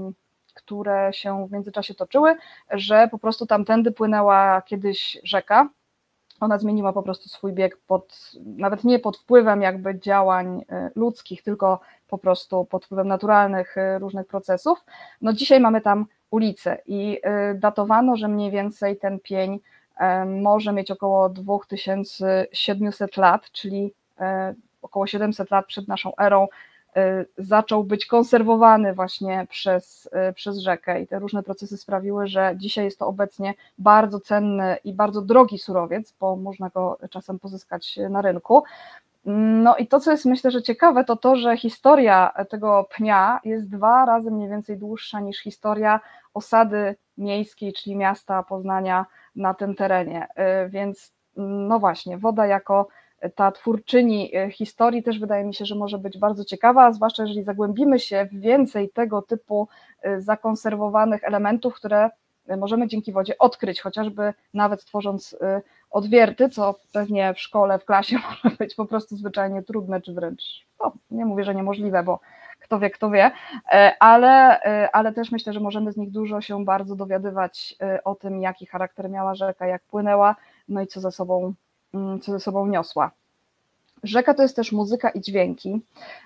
które się w międzyczasie toczyły, że po prostu tamtędy płynęła kiedyś rzeka. Ona zmieniła po prostu swój bieg, pod, nawet nie pod wpływem jakby działań ludzkich, tylko po prostu pod wpływem naturalnych różnych procesów. No dzisiaj mamy tam ulicę i datowano, że mniej więcej ten pień może mieć około dwa tysiące siedemset lat, czyli około siedemset lat przed naszą erą zaczął być konserwowany właśnie przez, przez rzekę i te różne procesy sprawiły, że dzisiaj jest to obecnie bardzo cenny i bardzo drogi surowiec, bo można go czasem pozyskać na rynku. No i to, co jest myślę, że ciekawe, to to, że historia tego pnia jest dwa razy mniej więcej dłuższa niż historia osady miejskiej, czyli miasta Poznania na tym terenie, więc no właśnie, woda jako ta twórczyni historii też wydaje mi się, że może być bardzo ciekawa, zwłaszcza jeżeli zagłębimy się w więcej tego typu zakonserwowanych elementów, które możemy dzięki wodzie odkryć, chociażby nawet tworząc odwierty, co pewnie w szkole, w klasie może być po prostu zwyczajnie trudne, czy wręcz, no, nie mówię, że niemożliwe, bo kto wie, kto wie, ale, ale też myślę, że możemy z nich dużo się bardzo dowiadywać o tym, jaki charakter miała rzeka, jak płynęła, no i co ze sobą co ze sobą niosła. Rzeka to jest też muzyka i dźwięki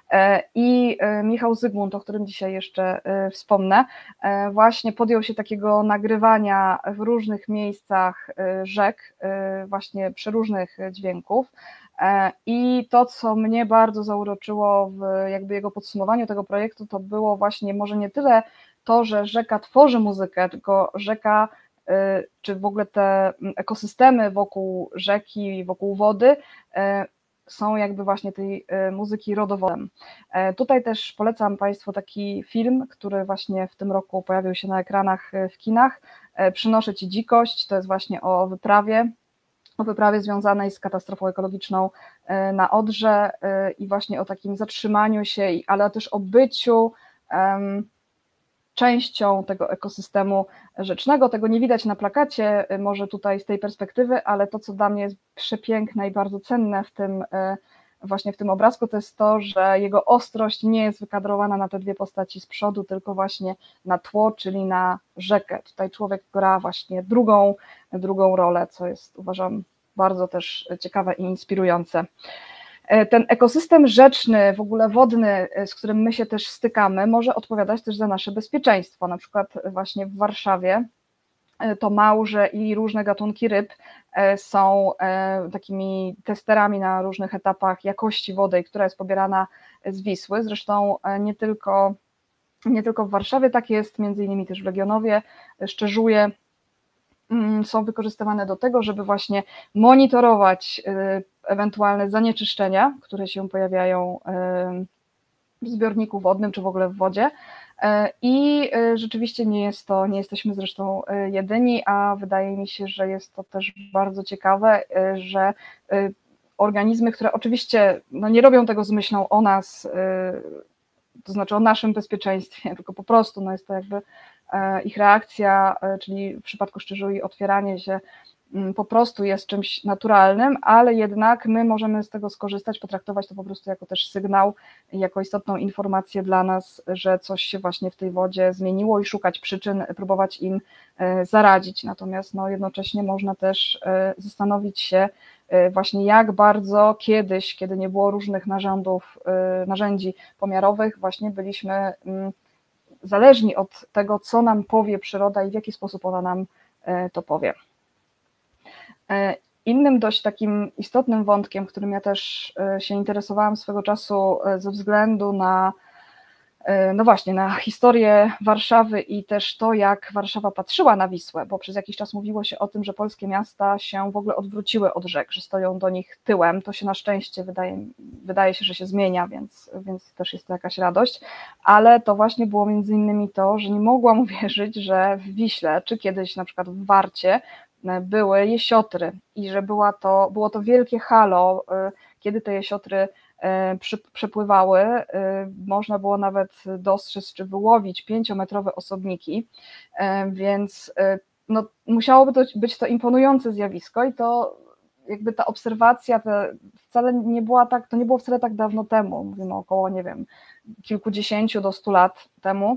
i Michał Zygmunt, o którym dzisiaj jeszcze wspomnę, właśnie podjął się takiego nagrywania w różnych miejscach rzek, właśnie przeróżnych dźwięków i to, co mnie bardzo zauroczyło w jakby jego podsumowaniu tego projektu, to było właśnie może nie tyle to, że rzeka tworzy muzykę, tylko rzeka czy w ogóle te ekosystemy wokół rzeki, wokół wody są jakby właśnie tej muzyki rodowodem. Tutaj też polecam Państwu taki film, który właśnie w tym roku pojawił się na ekranach w kinach, Przynoszę Ci dzikość, to jest właśnie o wyprawie, o wyprawie związanej z katastrofą ekologiczną na Odrze i właśnie o takim zatrzymaniu się, ale też o byciu częścią tego ekosystemu rzecznego. Tego nie widać na plakacie, może tutaj z tej perspektywy, ale to, co dla mnie jest przepiękne i bardzo cenne w tym właśnie w tym obrazku, to jest to, że jego ostrość nie jest wykadrowana na te dwie postaci z przodu, tylko właśnie na tło, czyli na rzekę. Tutaj człowiek gra właśnie drugą, drugą rolę, co jest, uważam, bardzo też ciekawe i inspirujące. Ten ekosystem rzeczny, w ogóle wodny, z którym my się też stykamy, może odpowiadać też za nasze bezpieczeństwo. Na przykład właśnie w Warszawie to małże i różne gatunki ryb są takimi testerami na różnych etapach jakości wody, która jest pobierana z Wisły. Zresztą nie tylko, nie tylko w Warszawie tak jest, między innymi też w Legionowie, Szczerzuje są wykorzystywane do tego, żeby właśnie monitorować ewentualne zanieczyszczenia, które się pojawiają w zbiorniku wodnym czy w ogóle w wodzie. I rzeczywiście nie jest to, nie jesteśmy zresztą jedyni, a wydaje mi się, że jest to też bardzo ciekawe, że organizmy, które oczywiście no nie robią tego z myślą o nas, to znaczy o naszym bezpieczeństwie, tylko po prostu no jest to jakby ich reakcja, czyli w przypadku szczerzui otwieranie się po prostu jest czymś naturalnym, ale jednak my możemy z tego skorzystać, potraktować to po prostu jako też sygnał, jako istotną informację dla nas, że coś się właśnie w tej wodzie zmieniło i szukać przyczyn, próbować im zaradzić. Natomiast no, jednocześnie można też zastanowić się właśnie jak bardzo kiedyś, kiedy nie było różnych narządów, narzędzi pomiarowych, właśnie byliśmy zależni od tego, co nam powie przyroda i w jaki sposób ona nam to powie. Innym dość takim istotnym wątkiem, którym ja też się interesowałam swego czasu ze względu na, no właśnie, na historię Warszawy i też to, jak Warszawa patrzyła na Wisłę, bo przez jakiś czas mówiło się o tym, że polskie miasta się w ogóle odwróciły od rzek, że stoją do nich tyłem. To się na szczęście wydaje, wydaje się, że się zmienia, więc, więc też jest to jakaś radość, ale to właśnie było między innymi to, że nie mogłam uwierzyć, że w Wiśle, czy kiedyś na przykład w Warcie, były jesiotry i że była to, było to wielkie halo, kiedy te jesiotry przy, przepływały, można było nawet dostrzec czy wyłowić pięciometrowe osobniki, więc no, musiałoby to być to imponujące zjawisko i to jakby ta obserwacja to wcale nie była tak, to nie było wcale tak dawno temu, mówimy około, nie wiem, kilkudziesięciu do stu lat temu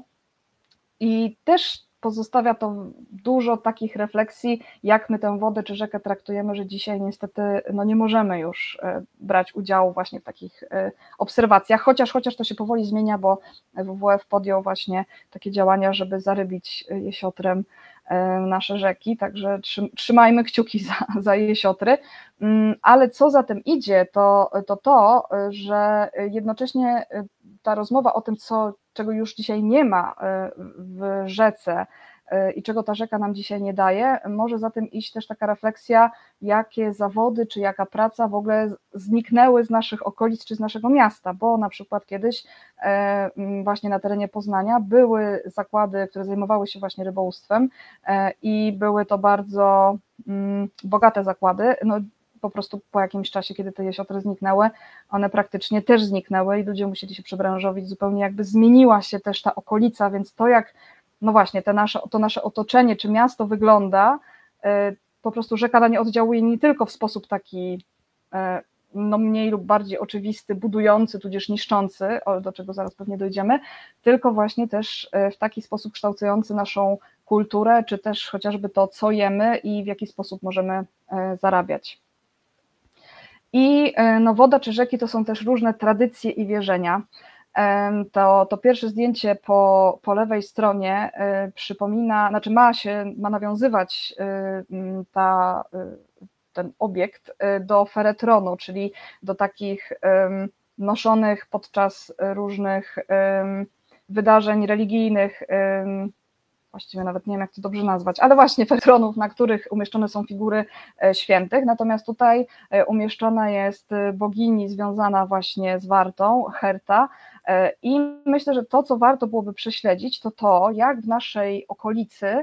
i też pozostawia to dużo takich refleksji, jak my tę wodę czy rzekę traktujemy, że dzisiaj niestety no nie możemy już brać udziału właśnie w takich obserwacjach, chociaż, chociaż to się powoli zmienia, bo W W F podjął właśnie takie działania, żeby zarybić jesiotrem nasze rzeki, także trzymajmy kciuki za, za jesiotry, ale co za tym idzie, to, to to, że jednocześnie ta rozmowa o tym, co, czego już dzisiaj nie ma w rzece i czego ta rzeka nam dzisiaj nie daje, może za tym iść też taka refleksja, jakie zawody czy jaka praca w ogóle zniknęły z naszych okolic czy z naszego miasta, bo na przykład kiedyś właśnie na terenie Poznania były zakłady, które zajmowały się właśnie rybołówstwem i były to bardzo bogate zakłady. No, po prostu po jakimś czasie, kiedy te jesiotry zniknęły, one praktycznie też zniknęły i ludzie musieli się przebranżowić, zupełnie jakby zmieniła się też ta okolica, więc to jak, no właśnie, te nasze, to nasze otoczenie czy miasto wygląda, po prostu rzeka na nie oddziałuje nie tylko w sposób taki no mniej lub bardziej oczywisty, budujący, tudzież niszczący, do czego zaraz pewnie dojdziemy, tylko właśnie też w taki sposób kształtujący naszą kulturę, czy też chociażby to, co jemy i w jaki sposób możemy zarabiać. I no, woda czy rzeki to są też różne tradycje i wierzenia. To, to pierwsze zdjęcie po, po lewej stronie przypomina, znaczy ma się, ma nawiązywać ta, ten obiekt do feretronu, czyli do takich noszonych podczas różnych wydarzeń religijnych, właściwie nawet nie wiem, jak to dobrze nazwać, ale właśnie feretronów, na których umieszczone są figury świętych, natomiast tutaj umieszczona jest bogini związana właśnie z Wartą, Herta, i myślę, że to, co warto byłoby prześledzić, to to, jak w naszej okolicy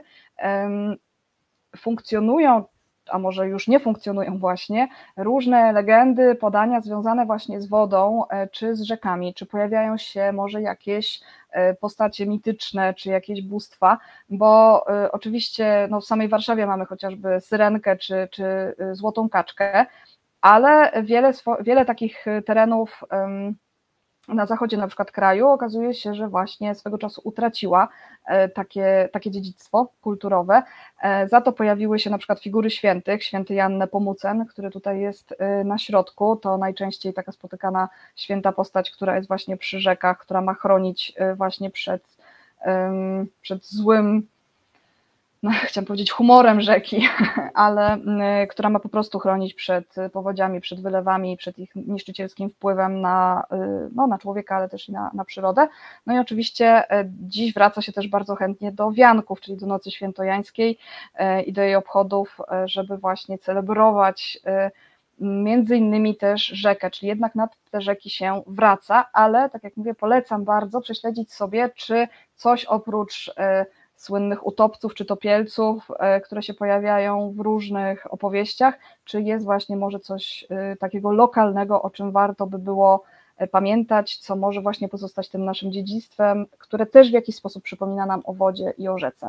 funkcjonują, a może już nie funkcjonują właśnie, różne legendy, podania związane właśnie z wodą czy z rzekami, czy pojawiają się może jakieś postacie mityczne, czy jakieś bóstwa, bo oczywiście no, w samej Warszawie mamy chociażby Syrenkę, czy, czy Złotą Kaczkę, ale wiele, wiele takich terenów na zachodzie na przykład kraju okazuje się, że właśnie swego czasu utraciła takie, takie dziedzictwo kulturowe. Za to pojawiły się na przykład figury świętych, święty Jan Nepomucen, który tutaj jest na środku, to najczęściej taka spotykana święta postać, która jest właśnie przy rzekach, która ma chronić właśnie przed, przed złym, no, chciałam powiedzieć humorem rzeki, ale która ma po prostu chronić przed powodziami, przed wylewami, przed ich niszczycielskim wpływem na, no, na człowieka, ale też i na, na przyrodę. No i oczywiście dziś wraca się też bardzo chętnie do wianków, czyli do Nocy Świętojańskiej i do jej obchodów, żeby właśnie celebrować między innymi też rzekę, czyli jednak na te rzeki się wraca, ale tak jak mówię, polecam bardzo prześledzić sobie, czy coś oprócz słynnych utopców czy topielców, które się pojawiają w różnych opowieściach, czy jest właśnie może coś takiego lokalnego, o czym warto by było pamiętać, co może właśnie pozostać tym naszym dziedzictwem, które też w jakiś sposób przypomina nam o wodzie i o rzece.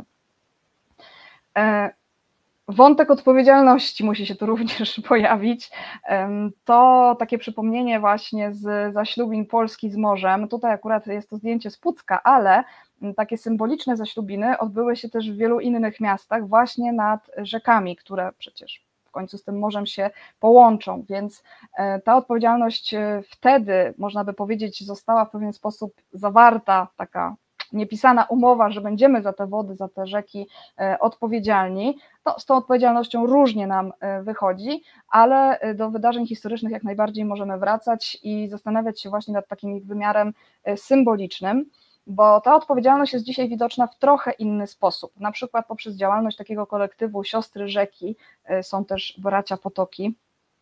Wątek odpowiedzialności musi się tu również pojawić. To takie przypomnienie właśnie z zaślubin Polski z morzem. Tutaj akurat jest to zdjęcie z Pucka, ale takie symboliczne zaślubiny odbyły się też w wielu innych miastach właśnie nad rzekami, które przecież w końcu z tym morzem się połączą, więc ta odpowiedzialność wtedy, można by powiedzieć, została w pewien sposób zawarta, taka niepisana umowa, że będziemy za te wody, za te rzeki odpowiedzialni. To z tą odpowiedzialnością różnie nam wychodzi, ale do wydarzeń historycznych jak najbardziej możemy wracać i zastanawiać się właśnie nad takim ich wymiarem symbolicznym, bo ta odpowiedzialność jest dzisiaj widoczna w trochę inny sposób, na przykład poprzez działalność takiego kolektywu Siostry Rzeki, są też bracia Potoki,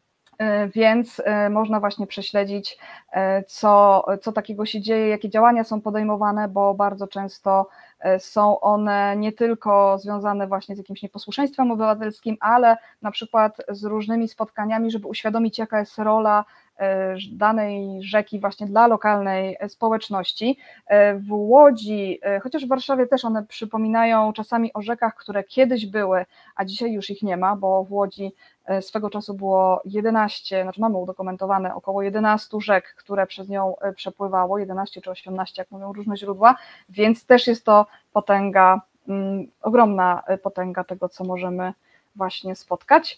więc można właśnie prześledzić, co, co takiego się dzieje, jakie działania są podejmowane, bo bardzo często są one nie tylko związane właśnie z jakimś nieposłuszeństwem obywatelskim, ale na przykład z różnymi spotkaniami, żeby uświadomić, jaka jest rola danej rzeki właśnie dla lokalnej społeczności. W Łodzi, chociaż w Warszawie też one przypominają czasami o rzekach, które kiedyś były, a dzisiaj już ich nie ma, bo w Łodzi swego czasu było jedenaście, znaczy mamy udokumentowane około jedenaście rzek, które przez nią przepływało, jedenaście czy osiemnaście, jak mówią różne źródła, więc też jest to potęga, ogromna potęga tego, co możemy właśnie spotkać.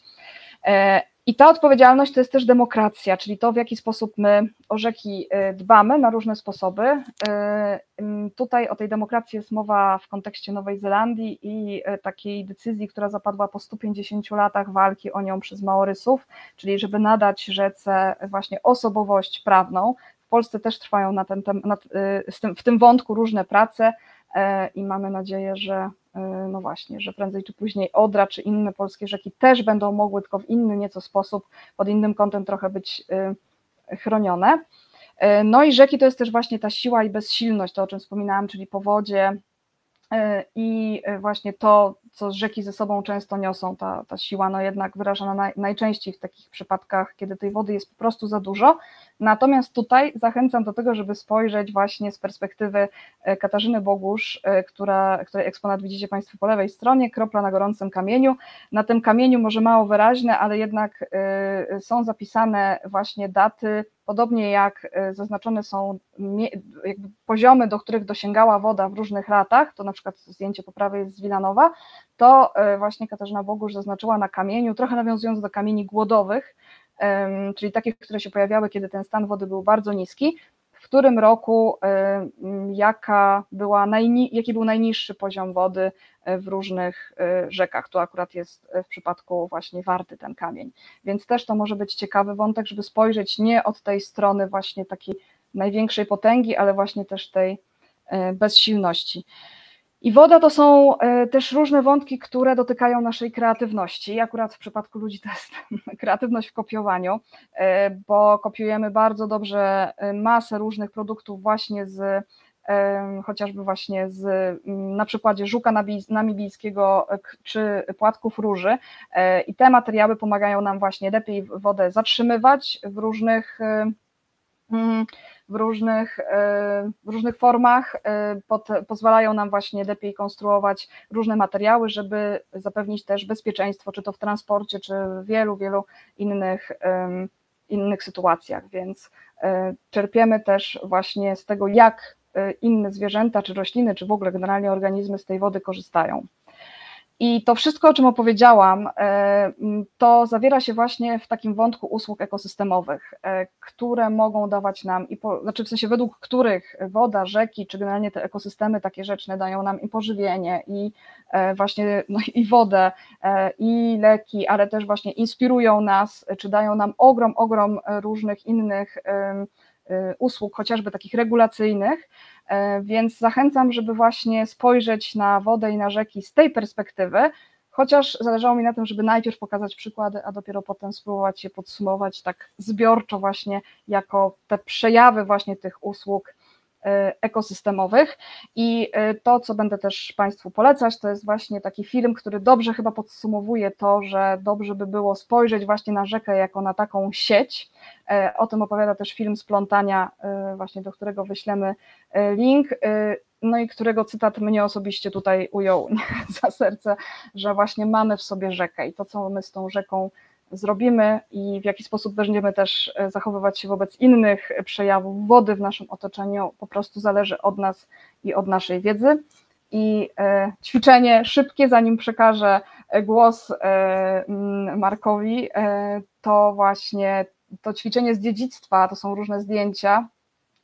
I ta odpowiedzialność to jest też demokracja, czyli to, w jaki sposób my o rzeki dbamy na różne sposoby. Tutaj o tej demokracji jest mowa w kontekście Nowej Zelandii i takiej decyzji, która zapadła po stu pięćdziesięciu latach walki o nią przez Maorysów, czyli żeby nadać rzece właśnie osobowość prawną. W Polsce też trwają na ten, na, w tym wątku różne prace i mamy nadzieję, że no właśnie, że prędzej czy później Odra czy inne polskie rzeki też będą mogły, tylko w inny nieco sposób, pod innym kątem trochę być chronione. No i rzeki to jest też właśnie ta siła i bezsilność, to o czym wspominałam, czyli powodzie i właśnie to, co rzeki ze sobą często niosą, ta, ta siła no jednak wyrażana naj, najczęściej w takich przypadkach, kiedy tej wody jest po prostu za dużo. Natomiast tutaj zachęcam do tego, żeby spojrzeć właśnie z perspektywy Katarzyny Bogusz, która, której eksponat widzicie Państwo po lewej stronie, kropla na gorącym kamieniu. Na tym kamieniu może mało wyraźne, ale jednak są zapisane właśnie daty, podobnie jak zaznaczone są jakby poziomy, do których dosięgała woda w różnych latach, to na przykład zdjęcie po prawej jest z Wilanowa, to właśnie Katarzyna Bogusz zaznaczyła na kamieniu, trochę nawiązując do kamieni głodowych, czyli takich, które się pojawiały, kiedy ten stan wody był bardzo niski, w którym roku jaka była najni- jaki był najniższy poziom wody w różnych rzekach. Tu akurat jest w przypadku właśnie Warty ten kamień. Więc też to może być ciekawy wątek, żeby spojrzeć nie od tej strony właśnie takiej największej potęgi, ale właśnie też tej bezsilności. I woda to są też różne wątki, które dotykają naszej kreatywności. Akurat w przypadku ludzi to jest kreatywność w kopiowaniu, bo kopiujemy bardzo dobrze masę różnych produktów właśnie z chociażby właśnie z, na przykładzie żuka namibijskiego czy płatków róży i te materiały pomagają nam właśnie lepiej wodę zatrzymywać w różnych w różnych, w różnych formach, pod, pozwalają nam właśnie lepiej konstruować różne materiały, żeby zapewnić też bezpieczeństwo, czy to w transporcie, czy w wielu, wielu innych, innych sytuacjach, więc czerpiemy też właśnie z tego, jak inne zwierzęta, czy rośliny, czy w ogóle generalnie organizmy z tej wody korzystają. I to wszystko, o czym opowiedziałam, to zawiera się właśnie w takim wątku usług ekosystemowych, które mogą dawać nam, i po, znaczy w sensie według których woda, rzeki, czy generalnie te ekosystemy takie rzeczne dają nam i pożywienie, i właśnie no, i wodę, i leki, ale też właśnie inspirują nas, czy dają nam ogrom, ogrom różnych innych usług, chociażby takich regulacyjnych, więc zachęcam, żeby właśnie spojrzeć na wodę i na rzeki z tej perspektywy, chociaż zależało mi na tym, żeby najpierw pokazać przykłady, a dopiero potem spróbować je podsumować tak zbiorczo właśnie jako te przejawy właśnie tych usług ekosystemowych. I to, co będę też Państwu polecać, to jest właśnie taki film, który dobrze chyba podsumowuje to, że dobrze by było spojrzeć właśnie na rzekę jako na taką sieć. O tym opowiada też film Splątania, właśnie do którego wyślemy link, no i którego cytat mnie osobiście tutaj ujął za serce, że właśnie mamy w sobie rzekę i to, co my z tą rzeką zrobimy i w jaki sposób będziemy też zachowywać się wobec innych przejawów wody w naszym otoczeniu, po prostu zależy od nas i od naszej wiedzy. I ćwiczenie szybkie, zanim przekażę głos Markowi, to właśnie to ćwiczenie z dziedzictwa, to są różne zdjęcia,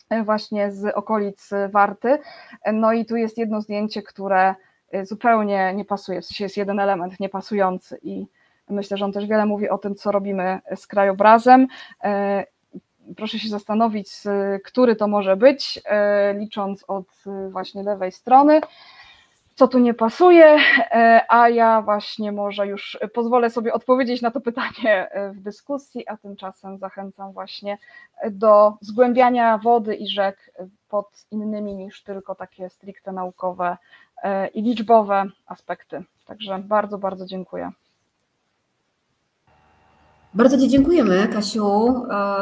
właśnie z okolic Warty. No i tu jest jedno zdjęcie, które zupełnie nie pasuje, w sensie jest jeden element niepasujący i myślę, że on też wiele mówi o tym, co robimy z krajobrazem. Proszę się zastanowić, który to może być, licząc od właśnie lewej strony, co tu nie pasuje, a ja właśnie może już pozwolę sobie odpowiedzieć na to pytanie w dyskusji, a tymczasem zachęcam właśnie do zgłębiania wody i rzek pod innymi niż tylko takie stricte naukowe i liczbowe aspekty. Także bardzo, bardzo dziękuję. Bardzo Ci dziękujemy, Kasiu.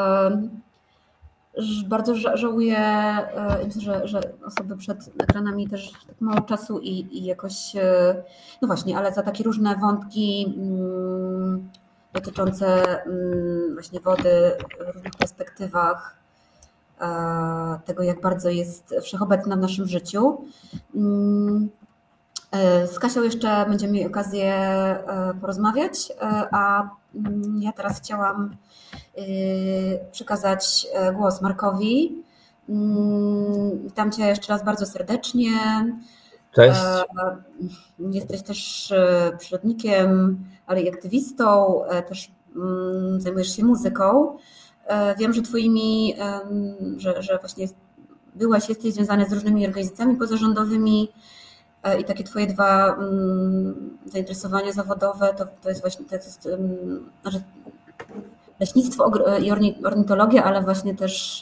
Bardzo żałuję, myślę, że, że osoby przed ekranami też tak mało czasu i, i jakoś, no właśnie, ale za takie różne wątki mm, dotyczące mm, właśnie wody w różnych perspektywach, e, tego jak bardzo jest wszechobecna w naszym życiu. Mm, z Kasią jeszcze będziemy mieli okazję porozmawiać, a ja teraz chciałam przekazać głos Markowi. Witam Cię jeszcze raz bardzo serdecznie. Cześć. Jesteś też przyrodnikiem, ale i aktywistą, też zajmujesz się muzyką. Wiem, że Twoimi, że, że właśnie byłaś, jesteś związany z różnymi organizacjami pozarządowymi i takie Twoje dwa zainteresowania zawodowe to, to jest właśnie to jest, znaczy leśnictwo i ornitologia, ale właśnie też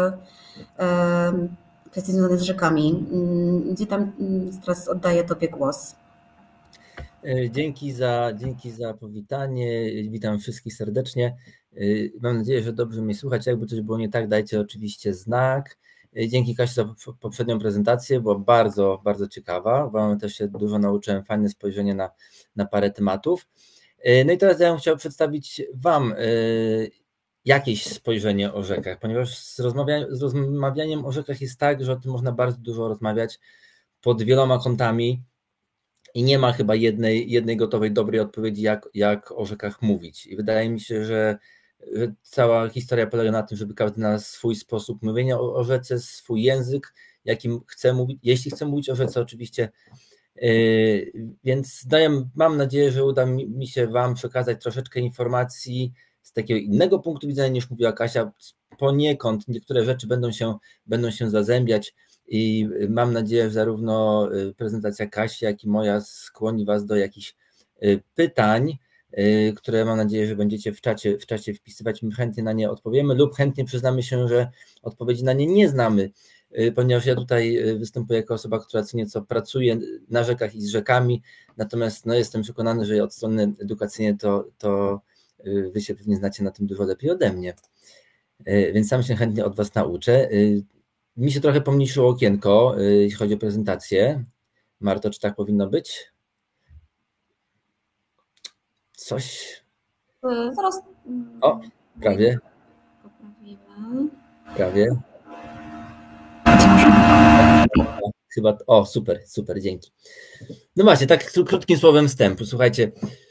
kwestie związane z rzekami. Gdzie tam teraz oddaję Tobie głos. Dzięki za, dzięki za powitanie. Witam wszystkich serdecznie. Mam nadzieję, że dobrze mnie słuchać. Jakby coś było nie tak, dajcie oczywiście znak. Dzięki Kasiu za poprzednią prezentację, była bardzo, bardzo ciekawa. Wam też się dużo nauczyłem, fajne spojrzenie na, na parę tematów. No i teraz ja bym chciał przedstawić Wam jakieś spojrzenie o rzekach, ponieważ z, rozmawia z rozmawianiem o rzekach jest tak, że o tym można bardzo dużo rozmawiać pod wieloma kątami i nie ma chyba jednej, jednej gotowej, dobrej odpowiedzi, jak, jak o rzekach mówić. I wydaje mi się, że, że cała historia polega na tym, żeby każdy na swój sposób mówienia o, o rzece, swój język, jakim chce mówić, jeśli chce mówić o rzece oczywiście. Yy, więc daję, mam nadzieję, że uda mi, mi się Wam przekazać troszeczkę informacji z takiego innego punktu widzenia niż mówiła Kasia. Poniekąd niektóre rzeczy będą się, będą się zazębiać i mam nadzieję, że zarówno prezentacja Kasi, jak i moja skłoni Was do jakichś pytań, które mam nadzieję, że będziecie w czacie, w czacie wpisywać. My chętnie na nie odpowiemy lub chętnie przyznamy się, że odpowiedzi na nie nie znamy, ponieważ ja tutaj występuję jako osoba, która co nieco pracuje na rzekach i z rzekami, natomiast no, jestem przekonany, że od strony edukacyjnej to, to Wy się pewnie znacie na tym dużo lepiej ode mnie, więc sam się chętnie od Was nauczę. Mi się trochę pomniejszyło okienko, jeśli chodzi o prezentację. Marto, czy tak powinno być? Coś? Zaraz. O, prawie. Poprawimy. Prawie. Chyba, o, super, super, dzięki. No właśnie, tak krótkim słowem wstępu. Słuchajcie,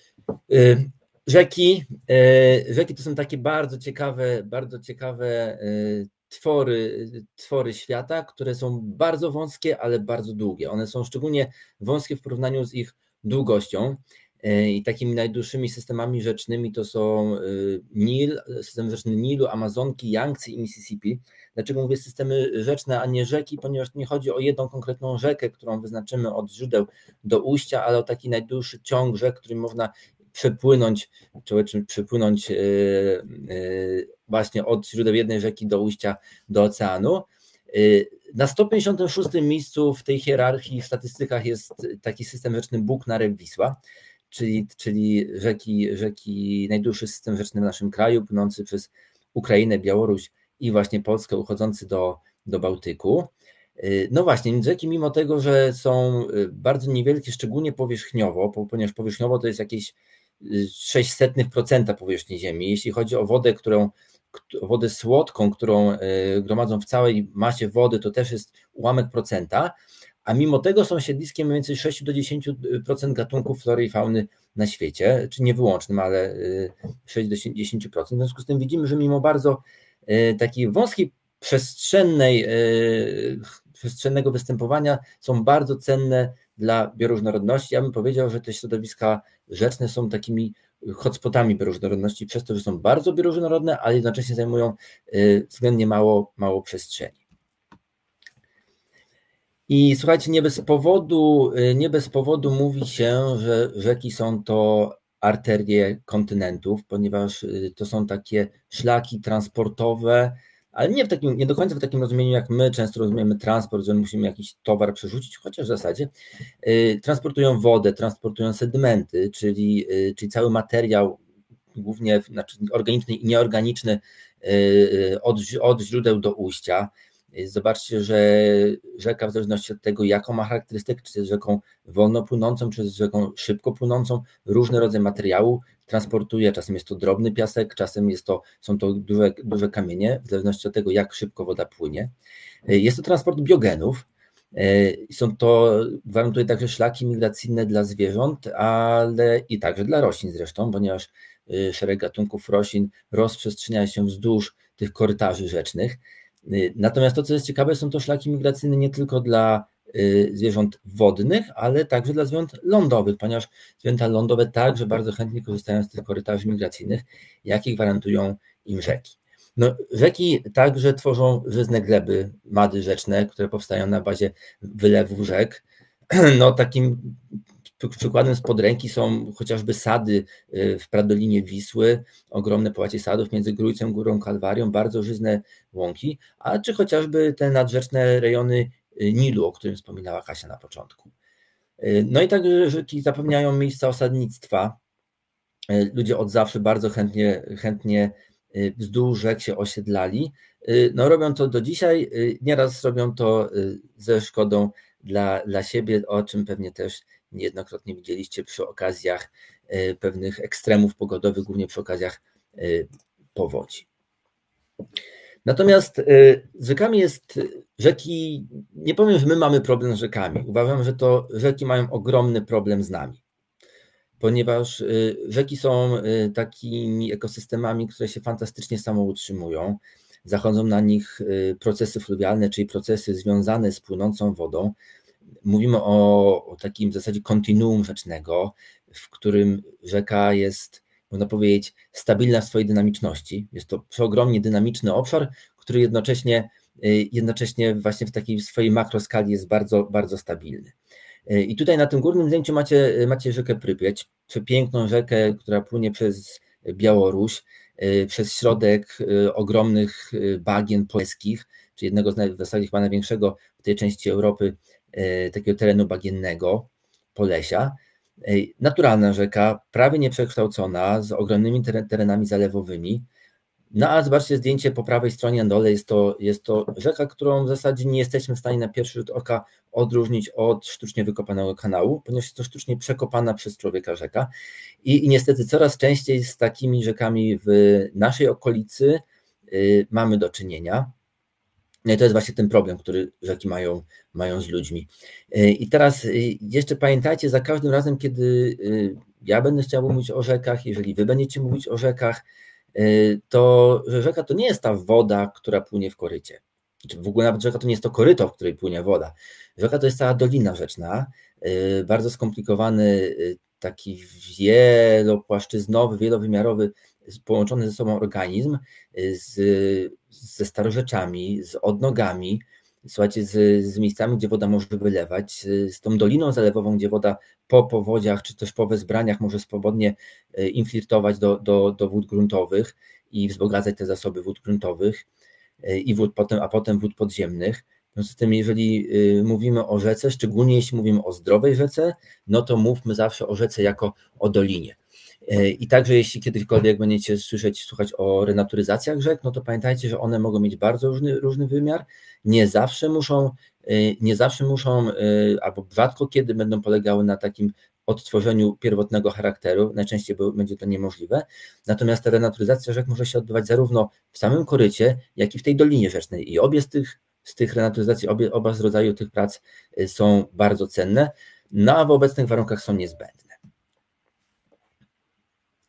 rzeki, rzeki to są takie bardzo ciekawe, bardzo ciekawe twory, twory świata, które są bardzo wąskie, ale bardzo długie. One są szczególnie wąskie w porównaniu z ich długością. I takimi najdłuższymi systemami rzecznymi to są Nil, system rzeczny Nilu, Amazonki, Yangtze i Mississippi. Dlaczego mówię systemy rzeczne, a nie rzeki? Ponieważ nie chodzi o jedną konkretną rzekę, którą wyznaczymy od źródeł do ujścia, ale o taki najdłuższy ciąg rzek, którym można przepłynąć, czy przepłynąć właśnie od źródeł jednej rzeki do ujścia do oceanu. Na sto pięćdziesiątym szóstym miejscu w tej hierarchii w statystykach jest taki system rzeczny Bóg, Narew, Wisła. Czyli, czyli rzeki, rzeki, najdłuższy system rzeczny w naszym kraju, płynący przez Ukrainę, Białoruś i właśnie Polskę, uchodzący do, do Bałtyku. No właśnie, rzeki mimo tego, że są bardzo niewielkie, szczególnie powierzchniowo, ponieważ powierzchniowo to jest jakieś sześć setnych procenta powierzchni Ziemi. Jeśli chodzi o wodę, którą, o wodę słodką, którą gromadzą w całej masie wody, to też jest ułamek procenta. A mimo tego są siedliskiem mniej więcej sześć do dziesięciu procent gatunków flory i fauny na świecie, czy nie wyłącznym, ale sześć do dziesięciu procent. W związku z tym widzimy, że mimo bardzo takiej wąskiej przestrzennej, przestrzennego występowania są bardzo cenne dla bioróżnorodności. Ja bym powiedział, że te środowiska rzeczne są takimi hotspotami bioróżnorodności przez to, że są bardzo bioróżnorodne, ale jednocześnie zajmują względnie mało, mało przestrzeni. I słuchajcie, nie bez powodu, nie bez powodu mówi się, że rzeki są to arterie kontynentów, ponieważ to są takie szlaki transportowe, ale nie, w takim, nie do końca w takim rozumieniu, jak my często rozumiemy transport, że musimy jakiś towar przerzucić, chociaż w zasadzie transportują wodę, transportują sedymenty, czyli, czyli cały materiał, głównie znaczy organiczny i nieorganiczny, od, od źródeł do ujścia. Zobaczcie, że rzeka w zależności od tego, jaką ma charakterystykę, czy jest rzeką wolno płynącą, czy jest rzeką szybko płynącą, różny rodzaj materiału transportuje. Czasem jest to drobny piasek, czasem jest to, są to duże, duże kamienie, w zależności od tego, jak szybko woda płynie. Jest to transport biogenów. Są to, gwarantuje także szlaki migracyjne dla zwierząt, ale i także dla roślin zresztą, ponieważ szereg gatunków roślin rozprzestrzenia się wzdłuż tych korytarzy rzecznych. Natomiast to, co jest ciekawe, są to szlaki migracyjne nie tylko dla zwierząt wodnych, ale także dla zwierząt lądowych, ponieważ zwierzęta lądowe także bardzo chętnie korzystają z tych korytarzy migracyjnych, jakie gwarantują im rzeki. No, rzeki także tworzą żyzne gleby, mady rzeczne, które powstają na bazie wylewów rzek. No, takim przykładem spod ręki są chociażby sady w pradolinie Wisły, ogromne połacie sadów między Grójcem, Górą Kalwarią, bardzo żyzne łąki, a czy chociażby te nadrzeczne rejony Nilu, o którym wspominała Kasia na początku. No i także rzeki zapewniają miejsca osadnictwa. Ludzie od zawsze bardzo chętnie, chętnie wzdłuż rzek się osiedlali. No, robią to do dzisiaj, nieraz robią to ze szkodą dla, dla siebie, o czym pewnie też niejednokrotnie widzieliście przy okazjach pewnych ekstremów pogodowych, głównie przy okazjach powodzi. Natomiast z rzekami jest, rzeki, nie powiem, że my mamy problem z rzekami. Uważam, że to rzeki mają ogromny problem z nami, ponieważ rzeki są takimi ekosystemami, które się fantastycznie samoutrzymują. Zachodzą na nich procesy fluwialne, czyli procesy związane z płynącą wodą. Mówimy o, o takim w zasadzie kontinuum rzecznego, w którym rzeka jest, można powiedzieć, stabilna w swojej dynamiczności. Jest to przeogromnie dynamiczny obszar, który jednocześnie, jednocześnie właśnie w takiej swojej makroskali jest bardzo, bardzo stabilny. I tutaj na tym górnym zdjęciu macie, macie rzekę Prypieć, przepiękną rzekę, która płynie przez Białoruś, przez środek ogromnych bagien polskich, czyli jednego z w zasadzie chyba największego w tej części Europy takiego terenu bagiennego, Polesia. Naturalna rzeka, prawie nieprzekształcona, z ogromnymi terenami zalewowymi. No a zobaczcie zdjęcie po prawej stronie na dole, jest to, jest to rzeka, którą w zasadzie nie jesteśmy w stanie na pierwszy rzut oka odróżnić od sztucznie wykopanego kanału, ponieważ jest to sztucznie przekopana przez człowieka rzeka i, i niestety coraz częściej z takimi rzekami w naszej okolicy y, mamy do czynienia. No i to jest właśnie ten problem, który rzeki mają, mają z ludźmi. I teraz jeszcze pamiętajcie, za każdym razem, kiedy ja będę chciał mówić o rzekach, jeżeli wy będziecie mówić o rzekach, to że rzeka to nie jest ta woda, która płynie w korycie. W ogóle nawet rzeka to nie jest to koryto, w której płynie woda. Rzeka to jest cała dolina rzeczna, bardzo skomplikowany, taki wielopłaszczyznowy, wielowymiarowy, połączony ze sobą organizm z, ze starorzeczami, z odnogami, słuchajcie, z, z miejscami, gdzie woda może wylewać, z, z tą doliną zalewową, gdzie woda po powodziach czy też po wezbraniach może swobodnie infiltrować do, do, do wód gruntowych i wzbogacać te zasoby wód gruntowych i wód potem, a potem wód podziemnych. W związku z tym, jeżeli mówimy o rzece, szczególnie jeśli mówimy o zdrowej rzece, no to mówmy zawsze o rzece jako o dolinie. I także jeśli kiedykolwiek będziecie słyszeć, słuchać o renaturyzacjach rzek, no to pamiętajcie, że one mogą mieć bardzo różny, różny wymiar, nie zawsze muszą, nie zawsze muszą, albo rzadko kiedy będą polegały na takim odtworzeniu pierwotnego charakteru, najczęściej będzie to niemożliwe, natomiast ta renaturyzacja rzek może się odbywać zarówno w samym korycie, jak i w tej dolinie rzecznej i obie z tych, z tych renaturyzacji, obie, oba z rodzaju tych prac są bardzo cenne, no a w obecnych warunkach są niezbędne.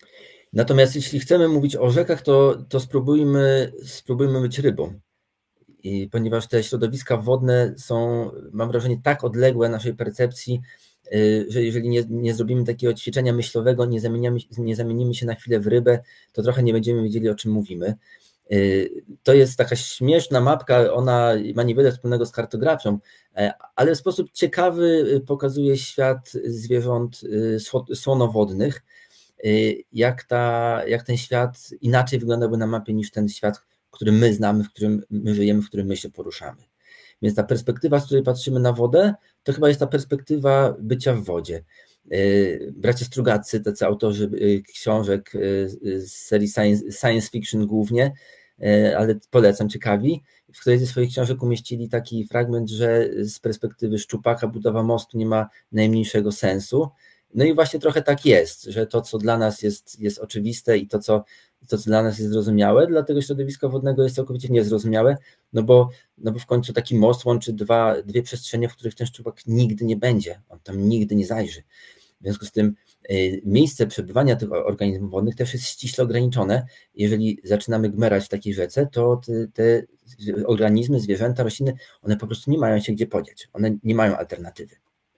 Natomiast jeśli chcemy mówić o rzekach, to, to spróbujmy, spróbujmy być rybą. I ponieważ te środowiska wodne są, mam wrażenie, tak odległe naszej percepcji, że jeżeli nie, nie zrobimy takiego ćwiczenia myślowego, nie zamienimy, nie zamienimy się na chwilę w rybę, to trochę nie będziemy wiedzieli, o czym mówimy. To jest taka śmieszna mapka, ona ma niewiele wspólnego z kartografią, ale w sposób ciekawy pokazuje świat zwierząt słonowodnych, jak, ta, jak ten świat inaczej wyglądałby na mapie niż ten świat, który my znamy, w którym my żyjemy, w którym my się poruszamy. Więc ta perspektywa, z której patrzymy na wodę, to chyba jest ta perspektywa bycia w wodzie. Bracia Strugacy, tacy autorzy książek z serii science, science fiction głównie, ale polecam, ciekawi, w której ze swoich książek umieścili taki fragment, że z perspektywy szczupaka budowa mostu nie ma najmniejszego sensu. No i właśnie trochę tak jest, że to, co dla nas jest, jest oczywiste i to co, to, co dla nas jest zrozumiałe, dla tego środowiska wodnego jest całkowicie niezrozumiałe, no bo, no bo w końcu taki most łączy dwa, dwie przestrzenie, w których ten szczupak nigdy nie będzie, on tam nigdy nie zajrzy. W związku z tym y, miejsce przebywania tych organizmów wodnych też jest ściśle ograniczone. Jeżeli zaczynamy gmerać w takiej rzece, to te, te organizmy, zwierzęta, rośliny, one po prostu nie mają się gdzie podziać, one nie mają alternatywy.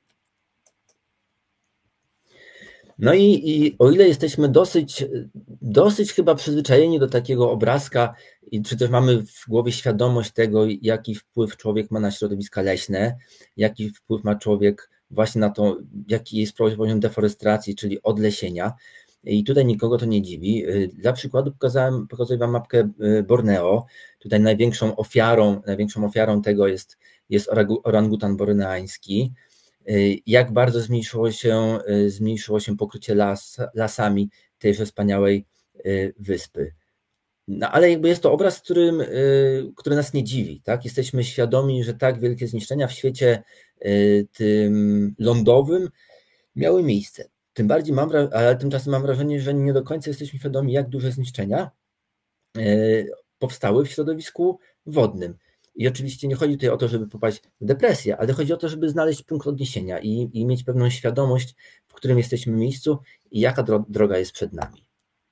No i, i o ile jesteśmy dosyć, dosyć chyba przyzwyczajeni do takiego obrazka, i czy też mamy w głowie świadomość tego, jaki wpływ człowiek ma na środowiska leśne, jaki wpływ ma człowiek właśnie na to, jaki jest poziom deforestacji, czyli odlesienia. I tutaj nikogo to nie dziwi. Dla przykładu pokazałem, pokazuję Wam mapkę Borneo. Tutaj największą ofiarą, największą ofiarą tego jest, jest orangutan borneański. Jak bardzo zmniejszyło się, zmniejszyło się pokrycie las, lasami tejże wspaniałej wyspy. No, ale jakby jest to obraz, którym, który nas nie dziwi. Tak? Jesteśmy świadomi, że tak wielkie zniszczenia w świecie tym lądowym miały miejsce. Tym bardziej mam, ale tymczasem mam wrażenie, że nie do końca jesteśmy świadomi, jak duże zniszczenia powstały w środowisku wodnym. I oczywiście nie chodzi tutaj o to, żeby popaść w depresję, ale chodzi o to, żeby znaleźć punkt odniesienia i, i mieć pewną świadomość, w którym jesteśmy miejscu i jaka dro- droga jest przed nami.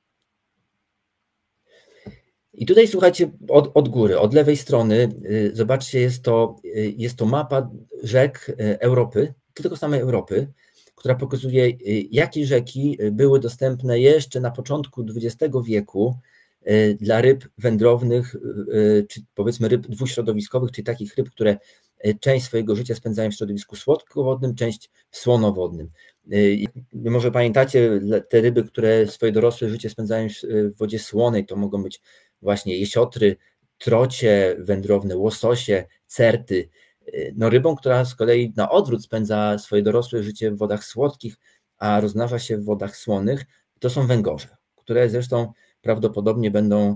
I tutaj słuchajcie, od, od góry, od lewej strony, zobaczcie, jest to, jest to mapa rzek Europy, tylko samej Europy, która pokazuje, jakie rzeki były dostępne jeszcze na początku dwudziestego wieku dla ryb wędrownych, czy powiedzmy ryb dwuśrodowiskowych, czyli takich ryb, które część swojego życia spędzają w środowisku słodkowodnym, część w słonowodnym. Może pamiętacie te ryby, które swoje dorosłe życie spędzają w wodzie słonej, to mogą być właśnie jesiotry, trocie wędrowne, łososie, certy. No rybą, która z kolei na odwrót spędza swoje dorosłe życie w wodach słodkich, a rozmnaża się w wodach słonych, to są węgorze, które zresztą prawdopodobnie będą,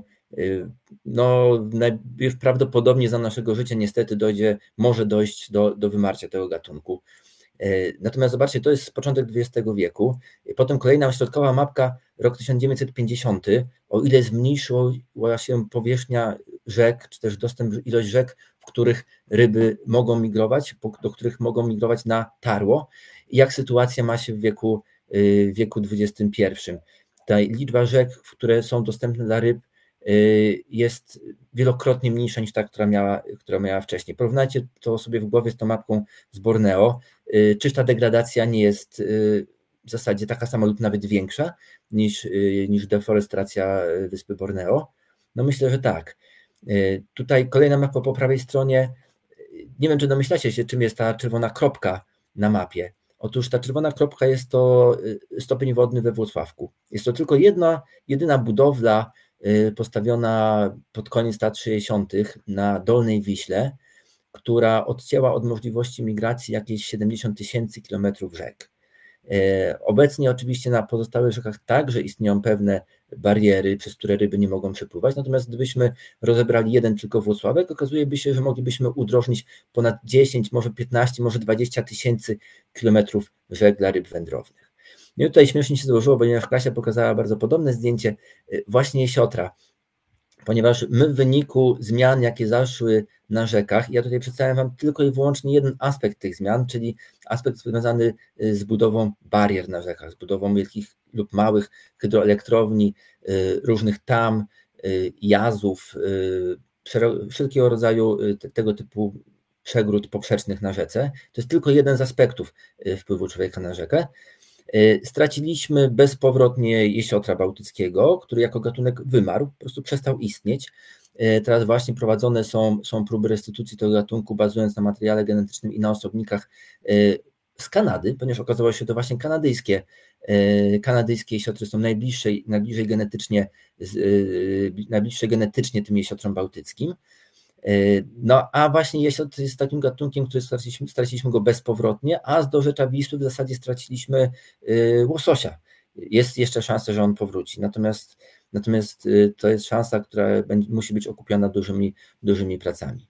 no już prawdopodobnie za naszego życia niestety dojdzie, może dojść do, do wymarcia tego gatunku. Natomiast zobaczcie, to jest początek dwudziestego wieku. Potem kolejna środkowa mapka, rok tysiąc dziewięćset pięćdziesiąty, o ile zmniejszyła się powierzchnia rzek, czy też dostęp, ilość rzek, w których ryby mogą migrować, do których mogą migrować na tarło, i jak sytuacja ma się w wieku, w wieku dwudziestym pierwszym. Ta liczba rzek, które są dostępne dla ryb, jest wielokrotnie mniejsza niż ta, która miała, która miała wcześniej. Porównajcie to sobie w głowie z tą mapką z Borneo. Czyż ta degradacja nie jest w zasadzie taka sama lub nawet większa niż, niż deforestacja wyspy Borneo? No myślę, że tak. Tutaj kolejna mapa po prawej stronie. Nie wiem, czy domyślacie się, czym jest ta czerwona kropka na mapie. Otóż ta czerwona kropka jest to stopień wodny we Włocławku. Jest to tylko jedna, jedyna budowla postawiona pod koniec lat sześćdziesiątych na Dolnej Wiśle, która odcięła od możliwości migracji jakieś siedemdziesiąt tysięcy kilometrów rzek. Obecnie oczywiście na pozostałych rzekach także istnieją pewne bariery, przez które ryby nie mogą przepływać, natomiast gdybyśmy rozebrali jeden tylko Włocławek, okazuje się, że moglibyśmy udrożnić ponad dziesięć, może piętnaście, może dwadzieścia tysięcy kilometrów rzek dla ryb wędrownych. No i tutaj śmiesznie się złożyło, ponieważ Kasia pokazała bardzo podobne zdjęcie właśnie jesiotra, ponieważ my w wyniku zmian, jakie zaszły na rzekach, ja tutaj przedstawiam Wam tylko i wyłącznie jeden aspekt tych zmian, czyli aspekt związany z budową barier na rzekach, z budową wielkich lub małych hydroelektrowni, różnych tam, jazów, wszelkiego rodzaju te, tego typu przegród poprzecznych na rzece. To jest tylko jeden z aspektów wpływu człowieka na rzekę. Straciliśmy bezpowrotnie jesiotra bałtyckiego, który jako gatunek wymarł, po prostu przestał istnieć. Teraz właśnie prowadzone są, są próby restytucji tego gatunku, bazując na materiale genetycznym i na osobnikach z Kanady, ponieważ okazało się, że to właśnie kanadyjskie, kanadyjskie jesiotry są najbliżej, najbliżej genetycznie, najbliższe genetycznie tym jesiotrom bałtyckim. No a właśnie jesiotr jest takim gatunkiem, który straciliśmy, straciliśmy go bezpowrotnie, a z dorzecza Wisły w zasadzie straciliśmy łososia. Jest jeszcze szansa, że on powróci, natomiast, natomiast to jest szansa, która będzie, musi być okupiona dużymi, dużymi pracami.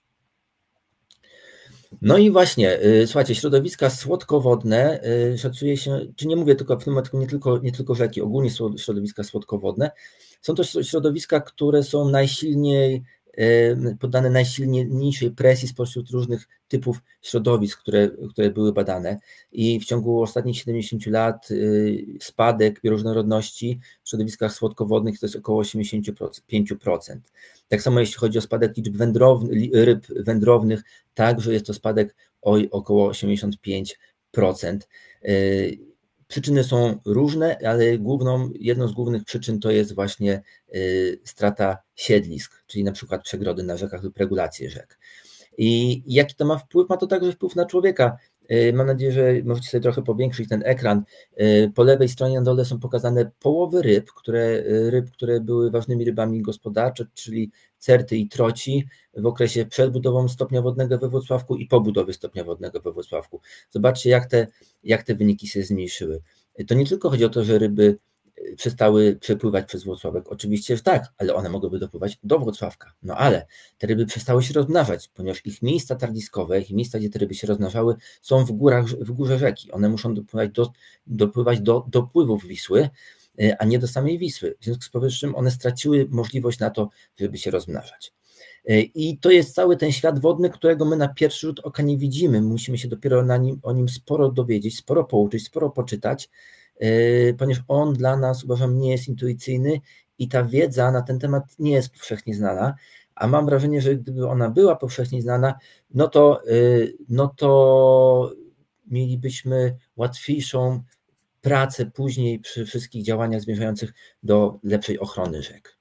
No i właśnie, słuchajcie, środowiska słodkowodne szacuje się, czy nie mówię tylko w tym momencie, nie tylko, nie tylko rzeki, ogólnie środowiska słodkowodne, są to środowiska, które są najsilniej poddane najsilniejszej presji spośród różnych typów środowisk, które, które były badane i w ciągu ostatnich siedemdziesięciu lat spadek bioróżnorodności w środowiskach słodkowodnych to jest około osiemdziesiąt pięć procent. Tak samo jeśli chodzi o spadek liczb wędrownych, ryb wędrownych, także jest to spadek o około osiemdziesiąt pięć procent. Przyczyny są różne, ale główną, jedną z głównych przyczyn to jest właśnie strata siedlisk, czyli na przykład przegrody na rzekach lub regulacje rzek. I jaki to ma wpływ? Ma to także wpływ na człowieka. Mam nadzieję, że możecie sobie trochę powiększyć ten ekran. Po lewej stronie na dole są pokazane połowy ryb, które, ryb, które były ważnymi rybami gospodarcze, czyli certy i troci w okresie przed budową stopnia wodnego we Włocławku i po budowie stopnia wodnego we Włocławku. Zobaczcie, jak te, jak te wyniki się zmniejszyły. To nie tylko chodzi o to, że ryby przestały przepływać przez Włocławek. Oczywiście, że tak, ale one mogłyby dopływać do Włocławka. No ale te ryby przestały się rozmnażać, ponieważ ich miejsca tarliskowe, ich miejsca, gdzie te ryby się rozmnażały, są w górach, w górze rzeki. One muszą dopływać do, dopływać do dopływów Wisły, a nie do samej Wisły. W związku z powyższym one straciły możliwość na to, żeby się rozmnażać. I to jest cały ten świat wodny, którego my na pierwszy rzut oka nie widzimy. Musimy się dopiero na nim, o nim sporo dowiedzieć, sporo pouczyć, sporo poczytać, ponieważ on dla nas, uważam, nie jest intuicyjny i ta wiedza na ten temat nie jest powszechnie znana, a mam wrażenie, że gdyby ona była powszechnie znana, no to, no to mielibyśmy łatwiejszą pracę później przy wszystkich działaniach zmierzających do lepszej ochrony rzek.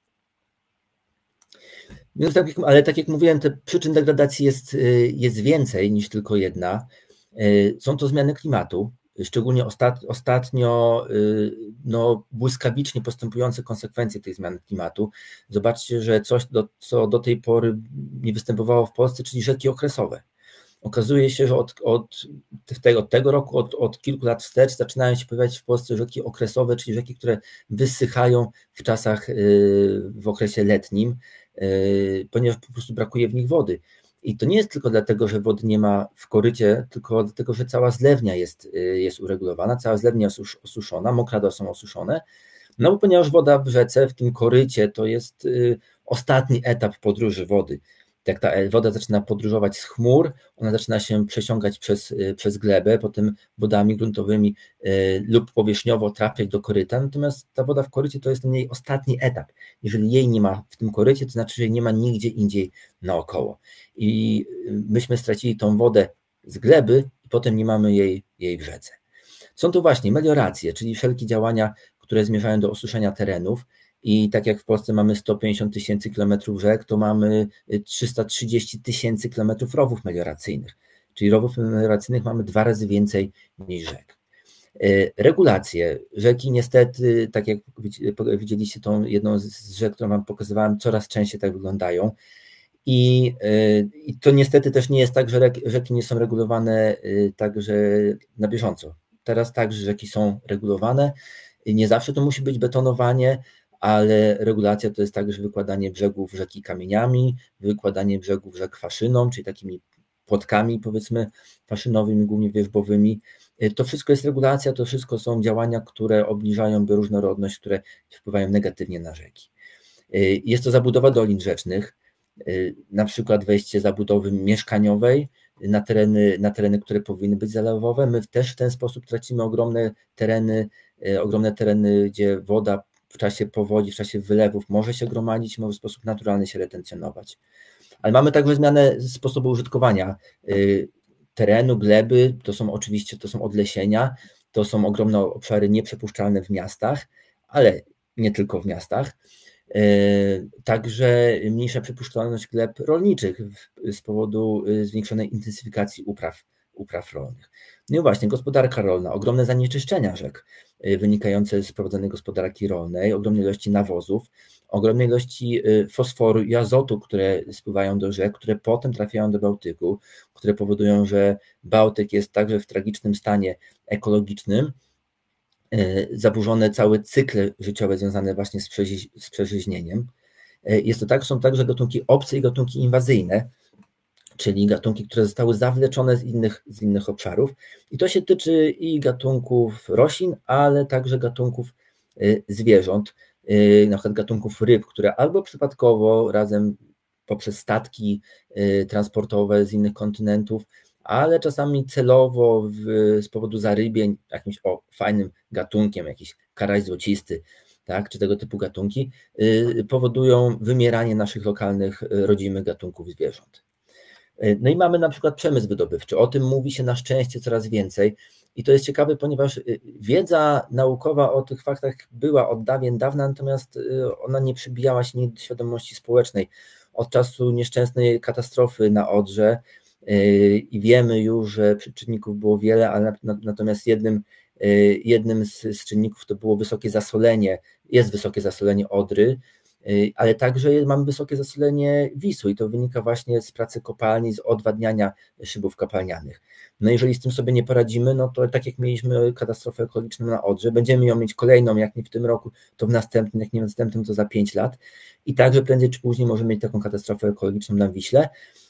Więc tak, ale tak jak mówiłem, te przyczyn degradacji jest, jest więcej niż tylko jedna. Są to zmiany klimatu, szczególnie ostat, ostatnio no, błyskawicznie postępujące konsekwencje tej zmiany klimatu. Zobaczcie, że coś, do, co do tej pory nie występowało w Polsce, czyli rzeki okresowe. Okazuje się, że od, od, tego, od tego roku, od, od kilku lat wstecz zaczynają się pojawiać w Polsce rzeki okresowe, czyli rzeki, które wysychają w czasach, w okresie letnim, ponieważ po prostu brakuje w nich wody. I to nie jest tylko dlatego, że wody nie ma w korycie, tylko dlatego, że cała zlewnia jest, jest uregulowana, cała zlewnia jest osuszona, mokradła są osuszone, no bo ponieważ woda w rzece, w tym korycie, to jest ostatni etap podróży wody. Jak ta woda zaczyna podróżować z chmur, ona zaczyna się przesiągać przez, przez glebę, potem wodami gruntowymi lub powierzchniowo trafiać do koryta, natomiast ta woda w korycie to jest ten jej ostatni etap. Jeżeli jej nie ma w tym korycie, to znaczy, że jej nie ma nigdzie indziej naokoło. I myśmy stracili tą wodę z gleby i potem nie mamy jej, jej w rzece. Są to właśnie melioracje, czyli wszelkie działania, które zmierzają do osuszenia terenów. I tak jak w Polsce mamy sto pięćdziesiąt tysięcy kilometrów rzek, to mamy trzysta trzydzieści tysięcy kilometrów rowów melioracyjnych. Czyli rowów melioracyjnych mamy dwa razy więcej niż rzek. Regulacje. Rzeki niestety, tak jak widzieliście tą jedną z rzek, którą wam pokazywałem, coraz częściej tak wyglądają. I, i to niestety też nie jest tak, że rzeki nie są regulowane także na bieżąco. Teraz także rzeki są regulowane. Nie zawsze to musi być betonowanie, ale regulacja to jest także wykładanie brzegów rzeki kamieniami, wykładanie brzegów rzek faszyną, czyli takimi płotkami, powiedzmy, faszynowymi, głównie wierzbowymi. To wszystko jest regulacja, to wszystko są działania, które obniżają bioróżnorodność, które wpływają negatywnie na rzeki. Jest to zabudowa dolin rzecznych, na przykład wejście zabudowy mieszkaniowej na tereny, na tereny, które powinny być zalewowe. My też w ten sposób tracimy ogromne tereny, ogromne tereny, gdzie woda w czasie powodzi, w czasie wylewów może się gromadzić, może w sposób naturalny się retencjonować. Ale mamy także zmianę sposobu użytkowania terenu, gleby, to są oczywiście to są odlesienia, to są ogromne obszary nieprzepuszczalne w miastach, ale nie tylko w miastach. Także mniejsza przepuszczalność gleb rolniczych z powodu zwiększonej intensyfikacji upraw, upraw rolnych. No i właśnie gospodarka rolna, ogromne zanieczyszczenia rzek wynikające z prowadzonej gospodarki rolnej, ogromne ilości nawozów, ogromne ilości fosforu i azotu, które spływają do rzek, które potem trafiają do Bałtyku, które powodują, że Bałtyk jest także w tragicznym stanie ekologicznym, zaburzone całe cykle życiowe związane właśnie z, przeży- z przeżyźnieniem. Jest to tak, są także gatunki obce i gatunki inwazyjne, czyli gatunki, które zostały zawleczone z innych, z innych obszarów. I to się tyczy i gatunków roślin, ale także gatunków zwierząt, na przykład gatunków ryb, które albo przypadkowo razem poprzez statki transportowe z innych kontynentów, ale czasami celowo w, z powodu zarybień jakimś o, fajnym gatunkiem, jakiś karać złocisty, tak, czy tego typu gatunki, y, powodują wymieranie naszych lokalnych, rodzimych gatunków zwierząt. Y, no i mamy na przykład przemysł wydobywczy, o tym mówi się na szczęście coraz więcej i to jest ciekawe, ponieważ wiedza naukowa o tych faktach była od dawien dawna, natomiast ona nie przybijała się nigdy do świadomości społecznej. Od czasu nieszczęsnej katastrofy na Odrze i wiemy już, że czynników było wiele, ale natomiast jednym, jednym z, z czynników to było wysokie zasolenie, jest wysokie zasolenie Odry, ale także mamy wysokie zasolenie Wisły i to wynika właśnie z pracy kopalni, z odwadniania szybów kopalnianych. No jeżeli z tym sobie nie poradzimy, no to tak jak mieliśmy katastrofę ekologiczną na Odrze, będziemy ją mieć kolejną, jak nie w tym roku, to w następnym, jak nie w następnym, to za pięć lat i także prędzej czy później możemy mieć taką katastrofę ekologiczną na Wiśle.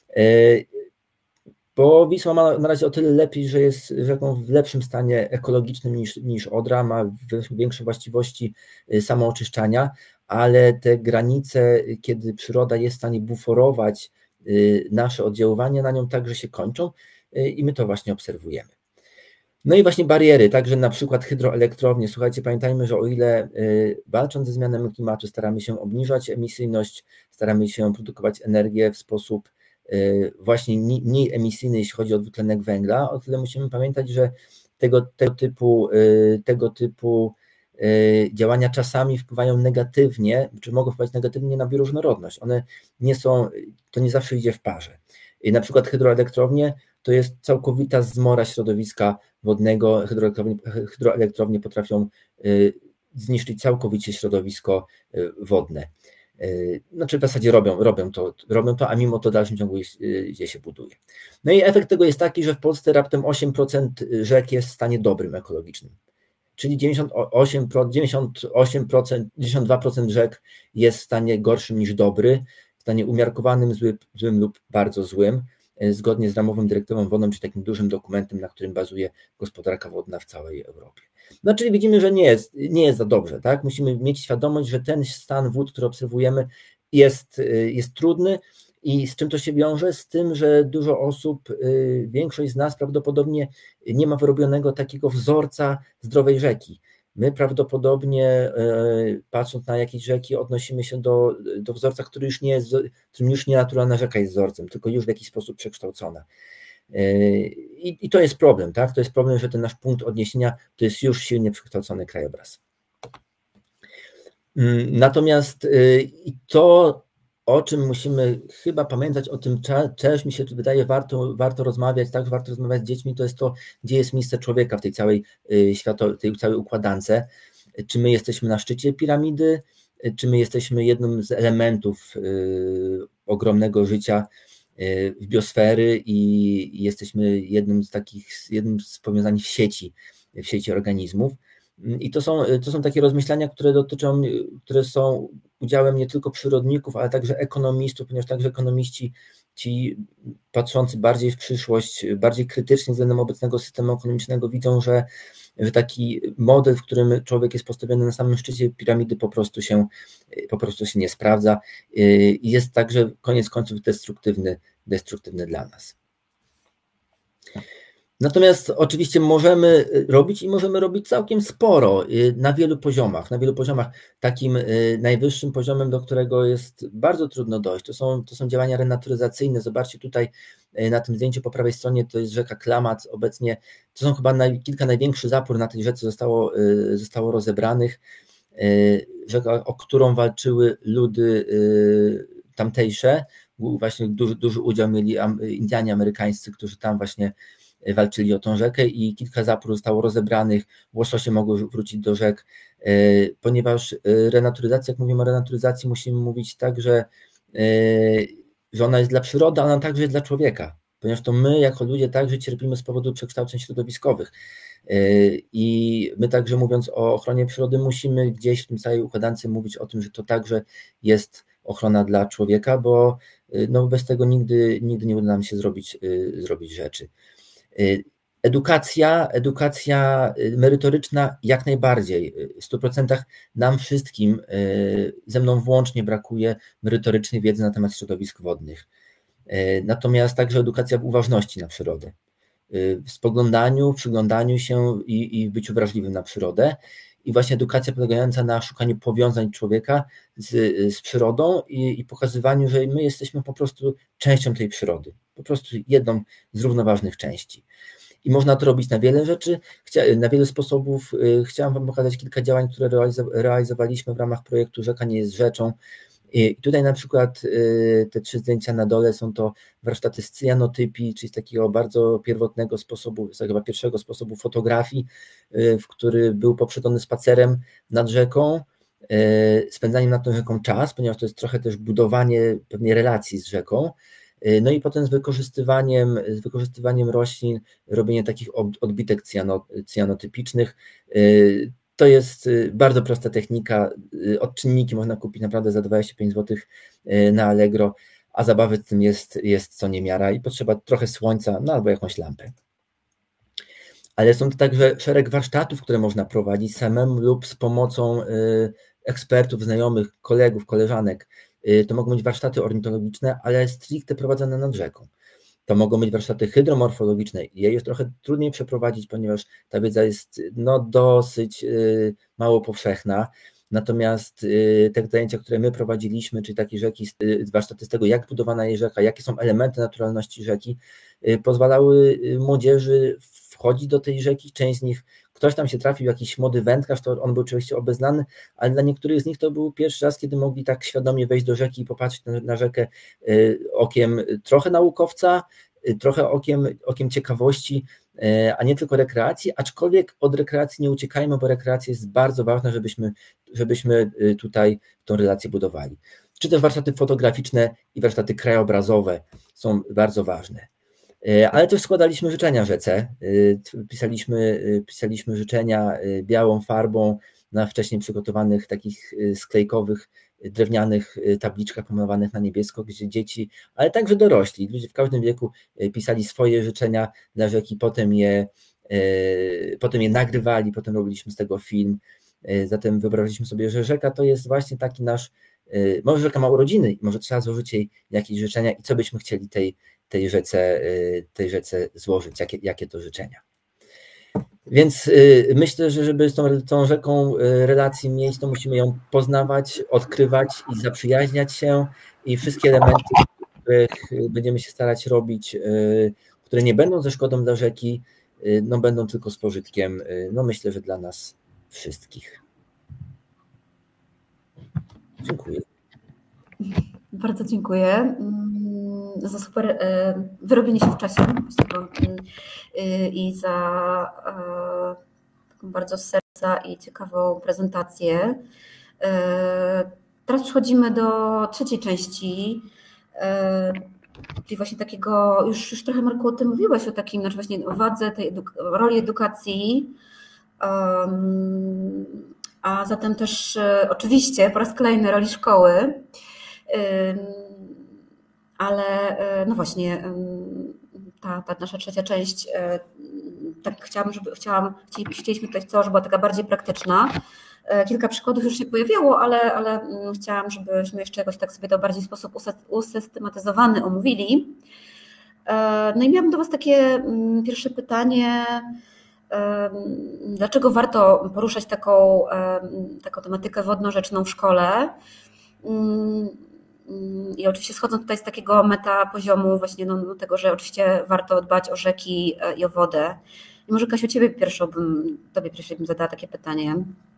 Bo Wisła ma na razie o tyle lepiej, że jest rzeką w lepszym stanie ekologicznym niż, niż Odra, ma większe właściwości samooczyszczania, ale te granice, kiedy przyroda jest w stanie buforować nasze oddziaływanie na nią, także się kończą i my to właśnie obserwujemy. No i właśnie bariery, także na przykład hydroelektrownie. Słuchajcie, pamiętajmy, że o ile walcząc ze zmianami klimatu staramy się obniżać emisyjność, staramy się produkować energię w sposób właśnie mniej emisyjny, jeśli chodzi o dwutlenek węgla, o tyle musimy pamiętać, że tego, tego, typu, tego typu działania czasami wpływają negatywnie, czy mogą wpływać negatywnie na bioróżnorodność. One nie są, to nie zawsze idzie w parze. I na przykład hydroelektrownie to jest całkowita zmora środowiska wodnego, hydroelektrownie, hydroelektrownie potrafią zniszczyć całkowicie środowisko wodne. Znaczy w zasadzie robią, robią, to, robią to, a mimo to w dalszym ciągu gdzie się buduje. No i efekt tego jest taki, że w Polsce raptem osiem procent rzek jest w stanie dobrym ekologicznym. Czyli dziewięćdziesiąt osiem procent, dziewięćdziesiąt osiem procent, dziewięćdziesiąt dwa procent rzek jest w stanie gorszym niż dobry, w stanie umiarkowanym, zły, złym lub bardzo złym, zgodnie z ramową dyrektywą wodną, czyli takim dużym dokumentem, na którym bazuje gospodarka wodna w całej Europie. No czyli widzimy, że nie jest, nie jest za dobrze, tak? Musimy mieć świadomość, że ten stan wód, który obserwujemy, jest, jest trudny i z czym to się wiąże? Z tym, że dużo osób, większość z nas prawdopodobnie nie ma wyrobionego takiego wzorca zdrowej rzeki. My prawdopodobnie patrząc na jakieś rzeki odnosimy się do, do wzorca, który już nie jest, którym już nie naturalna rzeka jest wzorcem, tylko już w jakiś sposób przekształcona. I, I to jest problem, tak? To jest problem, że ten nasz punkt odniesienia to jest już silnie przekształcony krajobraz. Natomiast i to, o czym musimy chyba pamiętać, o tym też mi się wydaje warto, warto rozmawiać, tak, warto rozmawiać z dziećmi, to jest to, gdzie jest miejsce człowieka w tej całej światowej, tej całej układance. Czy my jesteśmy na szczycie piramidy, czy my jesteśmy jednym z elementów ogromnego życia w biosfery i jesteśmy jednym z takich, jednym z powiązanych w sieci, w sieci organizmów. I to są, to są takie rozmyślania, które dotyczą, które są udziałem nie tylko przyrodników, ale także ekonomistów, ponieważ także ekonomiści, ci patrzący bardziej w przyszłość, bardziej krytycznie względem obecnego systemu ekonomicznego, widzą, że, że taki model, w którym człowiek jest postawiony na samym szczycie piramidy, po prostu się, po prostu się nie sprawdza i jest także koniec końców destruktywny, destruktywny dla nas. Natomiast oczywiście możemy robić i możemy robić całkiem sporo na wielu poziomach. Na wielu poziomach takim najwyższym poziomem, do którego jest bardzo trudno dojść, to są, to są działania renaturyzacyjne. Zobaczcie tutaj na tym zdjęciu po prawej stronie, to jest rzeka Klamac. Obecnie to są chyba naj, kilka największych zapór na tej rzece zostało, zostało rozebranych. Rzeka, o którą walczyły ludy tamtejsze. Właśnie duży, duży udział mieli Indianie amerykańscy, którzy tam właśnie walczyli o tą rzekę i kilka zapór zostało rozebranych, łososie mogły wrócić do rzek, ponieważ renaturyzacja, jak mówimy o renaturyzacji, musimy mówić tak, że, że ona jest dla przyrody, ale ona także jest dla człowieka, ponieważ to my jako ludzie także cierpimy z powodu przekształceń środowiskowych i my także, mówiąc o ochronie przyrody, musimy gdzieś w tym całej układance mówić o tym, że to także jest ochrona dla człowieka, bo no bez tego nigdy, nigdy nie uda nam się zrobić, zrobić rzeczy. Edukacja, edukacja merytoryczna jak najbardziej, w stu procentach nam wszystkim, ze mną włącznie, brakuje merytorycznej wiedzy na temat środowisk wodnych. Natomiast także edukacja w uważności na przyrodę, w spoglądaniu, w przyglądaniu się i, i w byciu wrażliwym na przyrodę. I właśnie edukacja polegająca na szukaniu powiązań człowieka z, z przyrodą i, i pokazywaniu, że my jesteśmy po prostu częścią tej przyrody, po prostu jedną z równoważnych części. I można to robić na wiele rzeczy, na wiele sposobów. Chciałam Wam pokazać kilka działań, które realizowaliśmy w ramach projektu Rzeka nie jest rzeczą. I tutaj na przykład te trzy zdjęcia na dole są to warsztaty z cyjanotypii, czyli z takiego bardzo pierwotnego sposobu, z chyba pierwszego sposobu fotografii, w który był poprzedzony spacerem nad rzeką, spędzaniem nad tą rzeką czas, ponieważ to jest trochę też budowanie pewnej relacji z rzeką. No i potem z wykorzystywaniem, z wykorzystywaniem roślin, robienie takich odbitek cyjano, cyjanotypicznych. To jest bardzo prosta technika, odczynniki można kupić naprawdę za dwadzieścia pięć złotych na Allegro, a zabawy z tym jest, jest co niemiara i potrzeba trochę słońca, no albo jakąś lampę. Ale są to także szereg warsztatów, które można prowadzić samemu lub z pomocą ekspertów, znajomych, kolegów, koleżanek. To mogą być warsztaty ornitologiczne, ale stricte prowadzone nad rzeką. To mogą być warsztaty hydromorfologiczne. Je jest trochę trudniej przeprowadzić, ponieważ ta wiedza jest no, dosyć y, mało powszechna. Natomiast y, te zajęcia, które my prowadziliśmy, czyli takie rzeki, y, warsztaty z tego, jak budowana jest rzeka, jakie są elementy naturalności rzeki, y, pozwalały młodzieży wchodzić do tej rzeki. Część z nich, ktoś tam się trafił, jakiś młody wędkarz, to on był oczywiście obeznany, ale dla niektórych z nich to był pierwszy raz, kiedy mogli tak świadomie wejść do rzeki i popatrzeć na, na rzekę y, okiem trochę naukowca, y, trochę okiem, okiem ciekawości, y, a nie tylko rekreacji, aczkolwiek od rekreacji nie uciekajmy, bo rekreacja jest bardzo ważna, żebyśmy, żebyśmy tutaj tą relację budowali. Czy też warsztaty fotograficzne i warsztaty krajobrazowe są bardzo ważne. Ale też składaliśmy życzenia rzece, pisaliśmy, pisaliśmy życzenia białą farbą na wcześniej przygotowanych takich sklejkowych, drewnianych tabliczkach pomalowanych na niebiesko, gdzie dzieci, ale także dorośli, ludzie w każdym wieku pisali swoje życzenia dla rzeki, potem je, potem je nagrywali, potem robiliśmy z tego film. Zatem wyobraziliśmy sobie, że rzeka to jest właśnie taki nasz, może rzeka ma urodziny, może trzeba złożyć jej jakieś życzenia i co byśmy chcieli tej tej rzece, tej rzece złożyć, jakie, jakie to życzenia. Więc myślę, że żeby z tą, tą rzeką relacji mieć, to musimy ją poznawać, odkrywać i zaprzyjaźniać się i wszystkie elementy, których będziemy się starać robić, które nie będą ze szkodą dla rzeki, no będą tylko z pożytkiem, no myślę, że dla nas wszystkich. Dziękuję. Bardzo dziękuję za super wyrobienie się w czasie i za taką bardzo z serca i ciekawą prezentację. Teraz przechodzimy do trzeciej części, czyli właśnie takiego, już, już trochę Marku o tym mówiłeś, o takim, znaczy właśnie o wadze tej eduk- roli edukacji, a zatem też oczywiście po raz kolejny roli szkoły. Ale no właśnie ta, ta nasza trzecia część, tak chciałam, żeby chciałam, chcieliśmy tutaj coś, była taka bardziej praktyczna. Kilka przykładów już się pojawiało, ale, ale chciałam, żebyśmy jeszcze jakoś tak sobie to bardziej w sposób usystematyzowany omówili. No i miałabym do Was takie pierwsze pytanie. Dlaczego warto poruszać taką, taką tematykę wodno-rzeczną w szkole? I oczywiście schodząc tutaj z takiego meta poziomu właśnie no, do tego, że oczywiście warto dbać o rzeki i o wodę. I może Kasiu, Ciebie pierwszą bym, Tobie pierwszej bym zadała takie pytanie.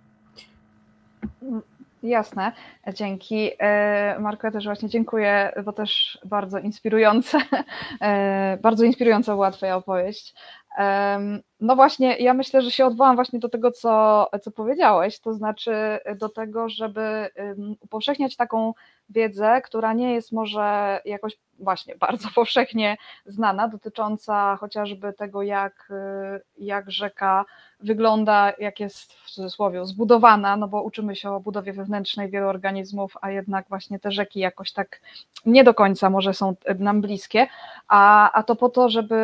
Jasne, dzięki. Marko, ja też właśnie dziękuję, bo też bardzo inspirujące, bardzo inspirująca była Twoja opowieść. No właśnie, ja myślę, że się odwołam właśnie do tego, co, co powiedziałeś, to znaczy do tego, żeby upowszechniać taką wiedzę, która nie jest może jakoś właśnie bardzo powszechnie znana, dotycząca chociażby tego, jak, jak rzeka wygląda, jak jest w cudzysłowie zbudowana, no bo uczymy się o budowie wewnętrznej wielu organizmów, a jednak właśnie te rzeki jakoś tak nie do końca może są nam bliskie, a, a to po to, żeby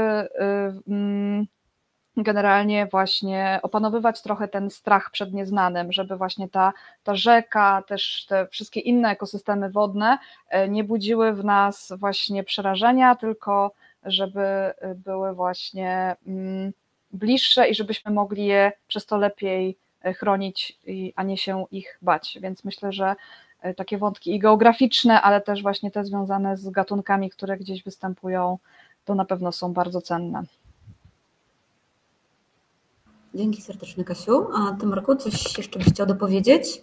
generalnie właśnie opanowywać trochę ten strach przed nieznanym, żeby właśnie ta, ta rzeka, też te wszystkie inne ekosystemy wodne nie budziły w nas właśnie przerażenia, tylko żeby były właśnie bliższe i żebyśmy mogli je przez to lepiej chronić, a nie się ich bać. Więc myślę, że takie wątki i geograficzne, ale też właśnie te związane z gatunkami, które gdzieś występują, to na pewno są bardzo cenne. Dzięki serdecznie, Kasiu. A Ty, Marku, coś jeszcze byś chciał dopowiedzieć?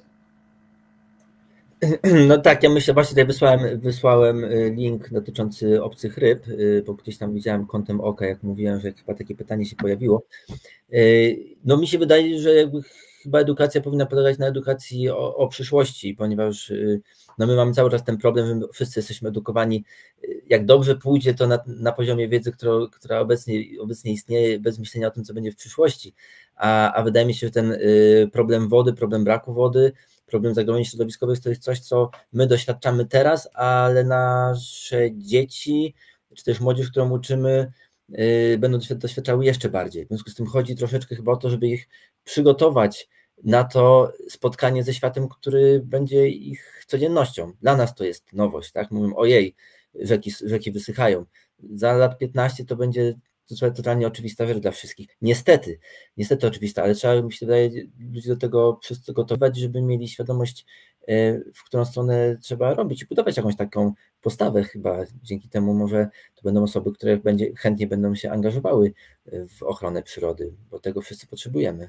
No tak, ja myślę, właśnie tutaj wysłałem, wysłałem link dotyczący obcych ryb, bo gdzieś tam widziałem kątem oka, jak mówiłem, że chyba takie pytanie się pojawiło. No mi się wydaje, że jakby chyba edukacja powinna polegać na edukacji o, o przyszłości, ponieważ no my mamy cały czas ten problem, że my wszyscy jesteśmy edukowani. Jak dobrze pójdzie, to na, na poziomie wiedzy, która, która obecnie, obecnie istnieje, bez myślenia o tym, co będzie w przyszłości. A, a wydaje mi się, że ten problem wody, problem braku wody, problem zagrożeń środowiskowych to jest coś, co my doświadczamy teraz, ale nasze dzieci, czy też młodzież, którą uczymy, będą doświadczały jeszcze bardziej. W związku z tym chodzi troszeczkę chyba o to, żeby ich przygotować na to spotkanie ze światem, który będzie ich codziennością. Dla nas to jest nowość, tak? Mówimy, ojej, rzeki, rzeki wysychają. Za lat piętnaście to będzie to totalnie oczywista rzecz dla wszystkich. Niestety, niestety oczywista, ale trzeba, mi się wydaje, ludzi do tego przygotować, żeby mieli świadomość, w którą stronę trzeba robić i budować jakąś taką postawę chyba. Dzięki temu może to będą osoby, które będzie, chętnie będą się angażowały w ochronę przyrody, bo tego wszyscy potrzebujemy.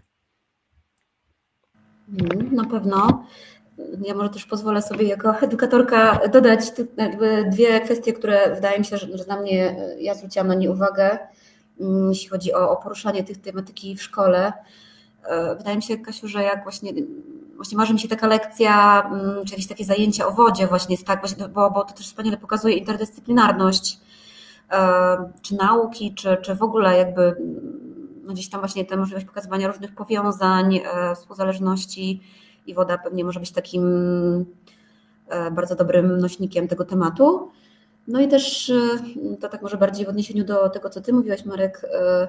Na pewno. Ja może też pozwolę sobie jako edukatorka dodać jakby dwie kwestie, które wydaje mi się, że dla mnie, ja zwróciłam na nie uwagę, jeśli chodzi o, o poruszanie tych tematyki w szkole. Wydaje mi się, Kasiu, że jak właśnie, właśnie marzy mi się taka lekcja, czy jakieś takie zajęcia o wodzie właśnie, tak, bo, bo to też wspaniale pokazuje interdyscyplinarność, czy nauki, czy, czy w ogóle jakby no gdzieś tam właśnie tę możliwość pokazywania różnych powiązań, współzależności i woda pewnie może być takim bardzo dobrym nośnikiem tego tematu. No i też to tak może bardziej w odniesieniu do tego, co Ty mówiłaś, Marek,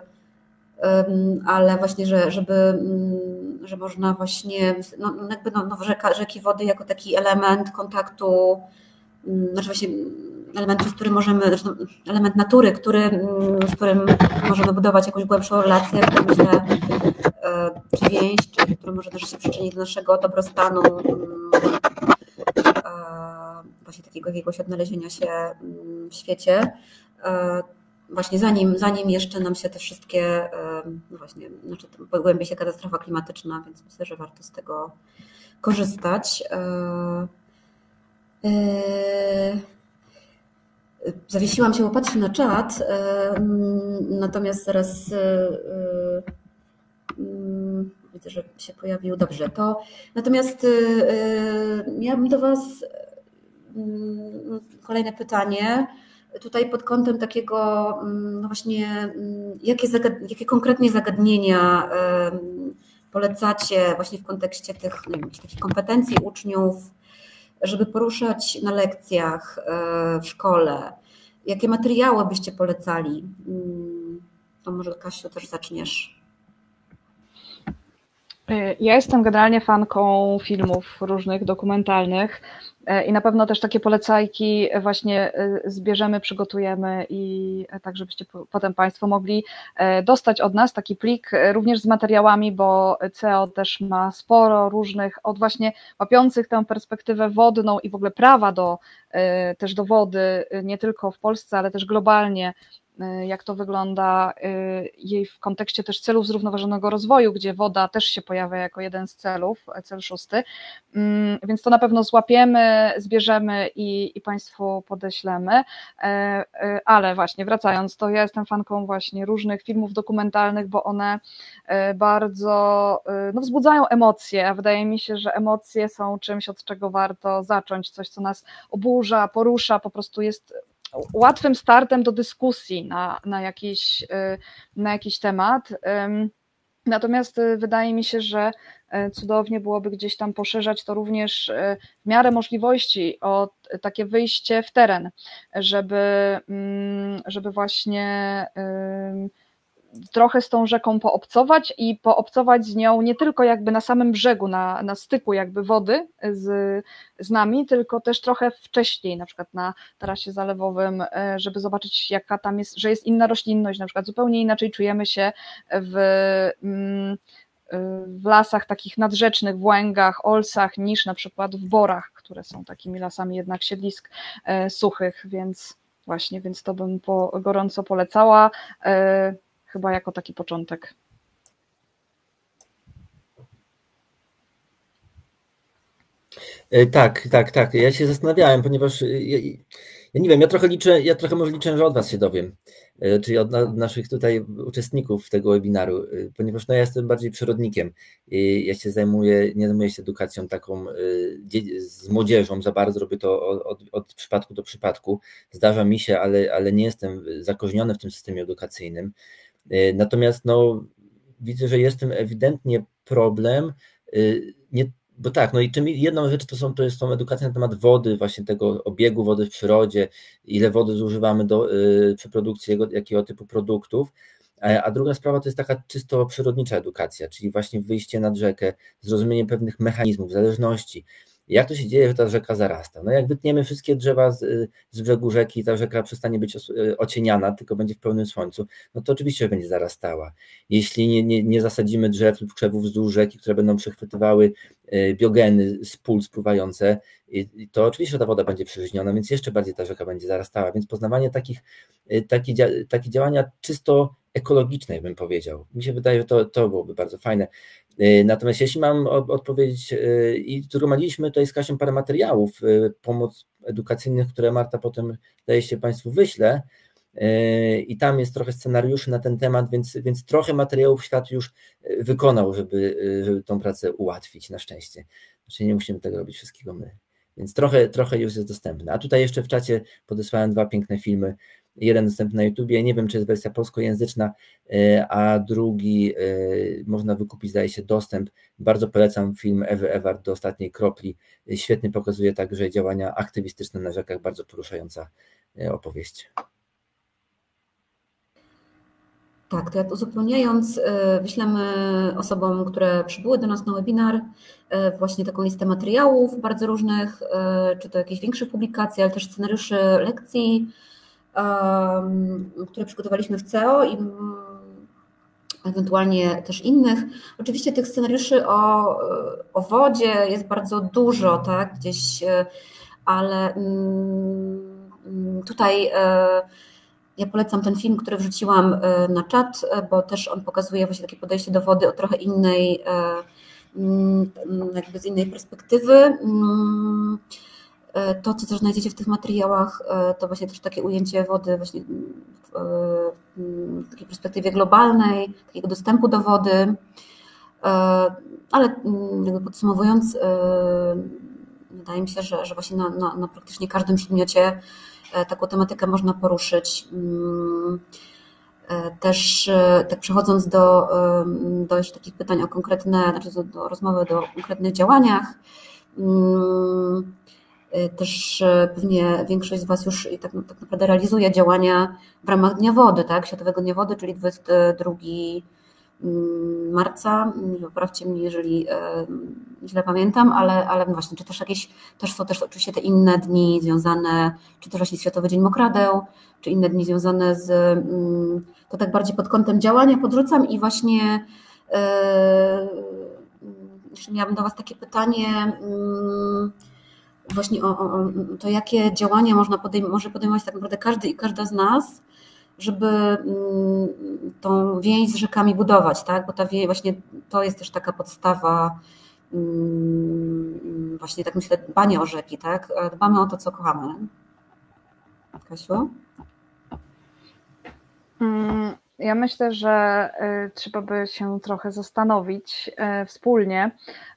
ale właśnie, że, żeby, że można właśnie, no jakby no, no rzeka, rzeki, wody jako taki element kontaktu, znaczy właśnie element, z którym możemy, element natury, który, z którym możemy budować jakąś głębszą relację, myślę, czy więź, czy który może też się przyczynić do naszego dobrostanu, właśnie takiego jakiegoś odnalezienia się w świecie. Właśnie zanim, zanim jeszcze nam się te wszystkie, no właśnie, znaczy pogłębi się katastrofa klimatyczna, więc myślę, że warto z tego korzystać. Zawiesiłam się, bo patrzę na czat, natomiast zaraz widzę, że się pojawił. Dobrze, to natomiast miałabym do Was kolejne pytanie. Tutaj pod kątem takiego, no właśnie, jakie, zagad- jakie konkretnie zagadnienia polecacie właśnie w kontekście tych, nie wiem, takich kompetencji uczniów, żeby poruszać na lekcjach w szkole? Jakie materiały byście polecali? To może Kasiu też zaczniesz. Ja jestem generalnie fanką filmów różnych dokumentalnych i na pewno też takie polecajki właśnie zbierzemy, przygotujemy i tak, żebyście potem Państwo mogli dostać od nas taki plik również z materiałami, bo C E O też ma sporo różnych, od właśnie łapiących tę perspektywę wodną i w ogóle prawa do, też do wody, nie tylko w Polsce, ale też globalnie, jak to wygląda jej w kontekście też celów zrównoważonego rozwoju, gdzie woda też się pojawia jako jeden z celów, cel szósty, więc to na pewno złapiemy, zbierzemy i, i Państwu podeślemy, ale właśnie wracając, to ja jestem fanką właśnie różnych filmów dokumentalnych, bo one bardzo no, wzbudzają emocje, a wydaje mi się, że emocje są czymś, od czego warto zacząć, coś, co nas oburza, porusza, po prostu jest łatwym startem do dyskusji na, na, jakiś, na jakiś temat. Natomiast wydaje mi się, że cudownie byłoby gdzieś tam poszerzać to również w miarę możliwości o takie wyjście w teren, żeby, żeby właśnie trochę z tą rzeką poobcować i poobcować z nią nie tylko jakby na samym brzegu, na, na styku jakby wody z, z nami, tylko też trochę wcześniej, na przykład na tarasie zalewowym, żeby zobaczyć, jaka tam jest, że jest inna roślinność, na przykład zupełnie inaczej czujemy się w, w lasach takich nadrzecznych, w łęgach, olsach, niż na przykład w borach, które są takimi lasami jednak siedlisk suchych, więc właśnie, więc to bym po, gorąco polecała. Chyba jako taki początek. Tak, tak, tak. Ja się zastanawiałem, ponieważ ja, ja nie wiem, ja trochę liczę, ja trochę może liczę, że od Was się dowiem, czyli od na, naszych tutaj uczestników tego webinaru, ponieważ no ja jestem bardziej przyrodnikiem. Ja się zajmuję, nie zajmuję się edukacją taką z młodzieżą za bardzo, robię to od, od przypadku do przypadku. Zdarza mi się, ale, ale nie jestem zakorzeniony w tym systemie edukacyjnym. Natomiast no, widzę, że jest tym ewidentnie problem, nie, bo tak, no i czym jedną rzecz to, są, to jest tą edukacja na temat wody, właśnie tego obiegu wody w przyrodzie, ile wody zużywamy do, przy produkcji jego, jakiego typu produktów, a druga sprawa to jest taka czysto przyrodnicza edukacja, czyli właśnie wyjście nad rzekę, zrozumienie pewnych mechanizmów, zależności. Jak to się dzieje, że ta rzeka zarasta? No jak wytniemy wszystkie drzewa z, z brzegu rzeki, ta rzeka przestanie być ocieniana, tylko będzie w pełnym słońcu, no to oczywiście, że będzie zarastała. Jeśli nie, nie, nie zasadzimy drzew lub krzewów wzdłuż rzeki, które będą przechwytywały biogeny z pól spływające, to oczywiście, że ta woda będzie przeżyźniona, więc jeszcze bardziej ta rzeka będzie zarastała. Więc poznawanie takich, takie, takie działania czysto ekologiczne, bym powiedział. Mi się wydaje, że to, to byłoby bardzo fajne. Natomiast jeśli mam odpowiedzieć, i zgromadziliśmy tutaj z Kasią parę materiałów, pomoc edukacyjnych, które Marta potem, zdaje się, Państwu wyśle, i tam jest trochę scenariuszy na ten temat, więc, więc trochę materiałów świat już wykonał, żeby, żeby tą pracę ułatwić, na szczęście. Znaczy nie musimy tego robić wszystkiego my. Więc trochę, trochę już jest dostępne. A tutaj jeszcze w czacie podesłałem dwa piękne filmy. Jeden dostępny na YouTubie, nie wiem, czy jest wersja polskojęzyczna, a drugi można wykupić, zdaje się, dostęp. Bardzo polecam film Ewy Ewart Do ostatniej kropli. Świetnie pokazuje także działania aktywistyczne na rzekach, bardzo poruszająca opowieść. Tak, to ja uzupełniając, wyślemy osobom, które przybyły do nas na webinar, właśnie taką listę materiałów bardzo różnych, czy to jakichś większych publikacji, ale też scenariuszy lekcji, które przygotowaliśmy w C E O i ewentualnie też innych. Oczywiście tych scenariuszy o, o wodzie jest bardzo dużo, tak, gdzieś, ale tutaj ja polecam ten film, który wrzuciłam na czat, bo też on pokazuje właśnie takie podejście do wody o trochę innej, jakby z innej perspektywy. To, co też znajdziecie w tych materiałach, to właśnie też takie ujęcie wody właśnie w takiej perspektywie globalnej, takiego dostępu do wody, ale jakby podsumowując, wydaje mi się, że, że właśnie na, na, na praktycznie każdym przedmiocie taką tematykę można poruszyć. Też tak przechodząc do, do jeszcze takich pytań o konkretne, znaczy do, do rozmowy o konkretnych działaniach, też pewnie większość z Was już tak, tak naprawdę realizuje działania w ramach Dnia Wody, tak? Światowego Dnia Wody, czyli dwudziestego drugiego marca, poprawcie mnie, jeżeli źle pamiętam, ale, ale właśnie, czy też jakieś, też są też oczywiście te inne dni związane, czy też właśnie Światowy Dzień Mokradeł, czy inne dni związane z, to tak bardziej pod kątem działania podrzucam i właśnie jeszcze miałabym do Was takie pytanie właśnie o, o, o to, jakie działania można podejm- może podejmować tak naprawdę każdy i każda z nas, żeby tą więź z rzekami budować, tak? Bo ta więź, właśnie to jest też taka podstawa właśnie tak myślę dbania o rzeki, tak? Dbamy o to, co kochamy. Kasiu? Ja myślę, że trzeba by się trochę zastanowić wspólnie,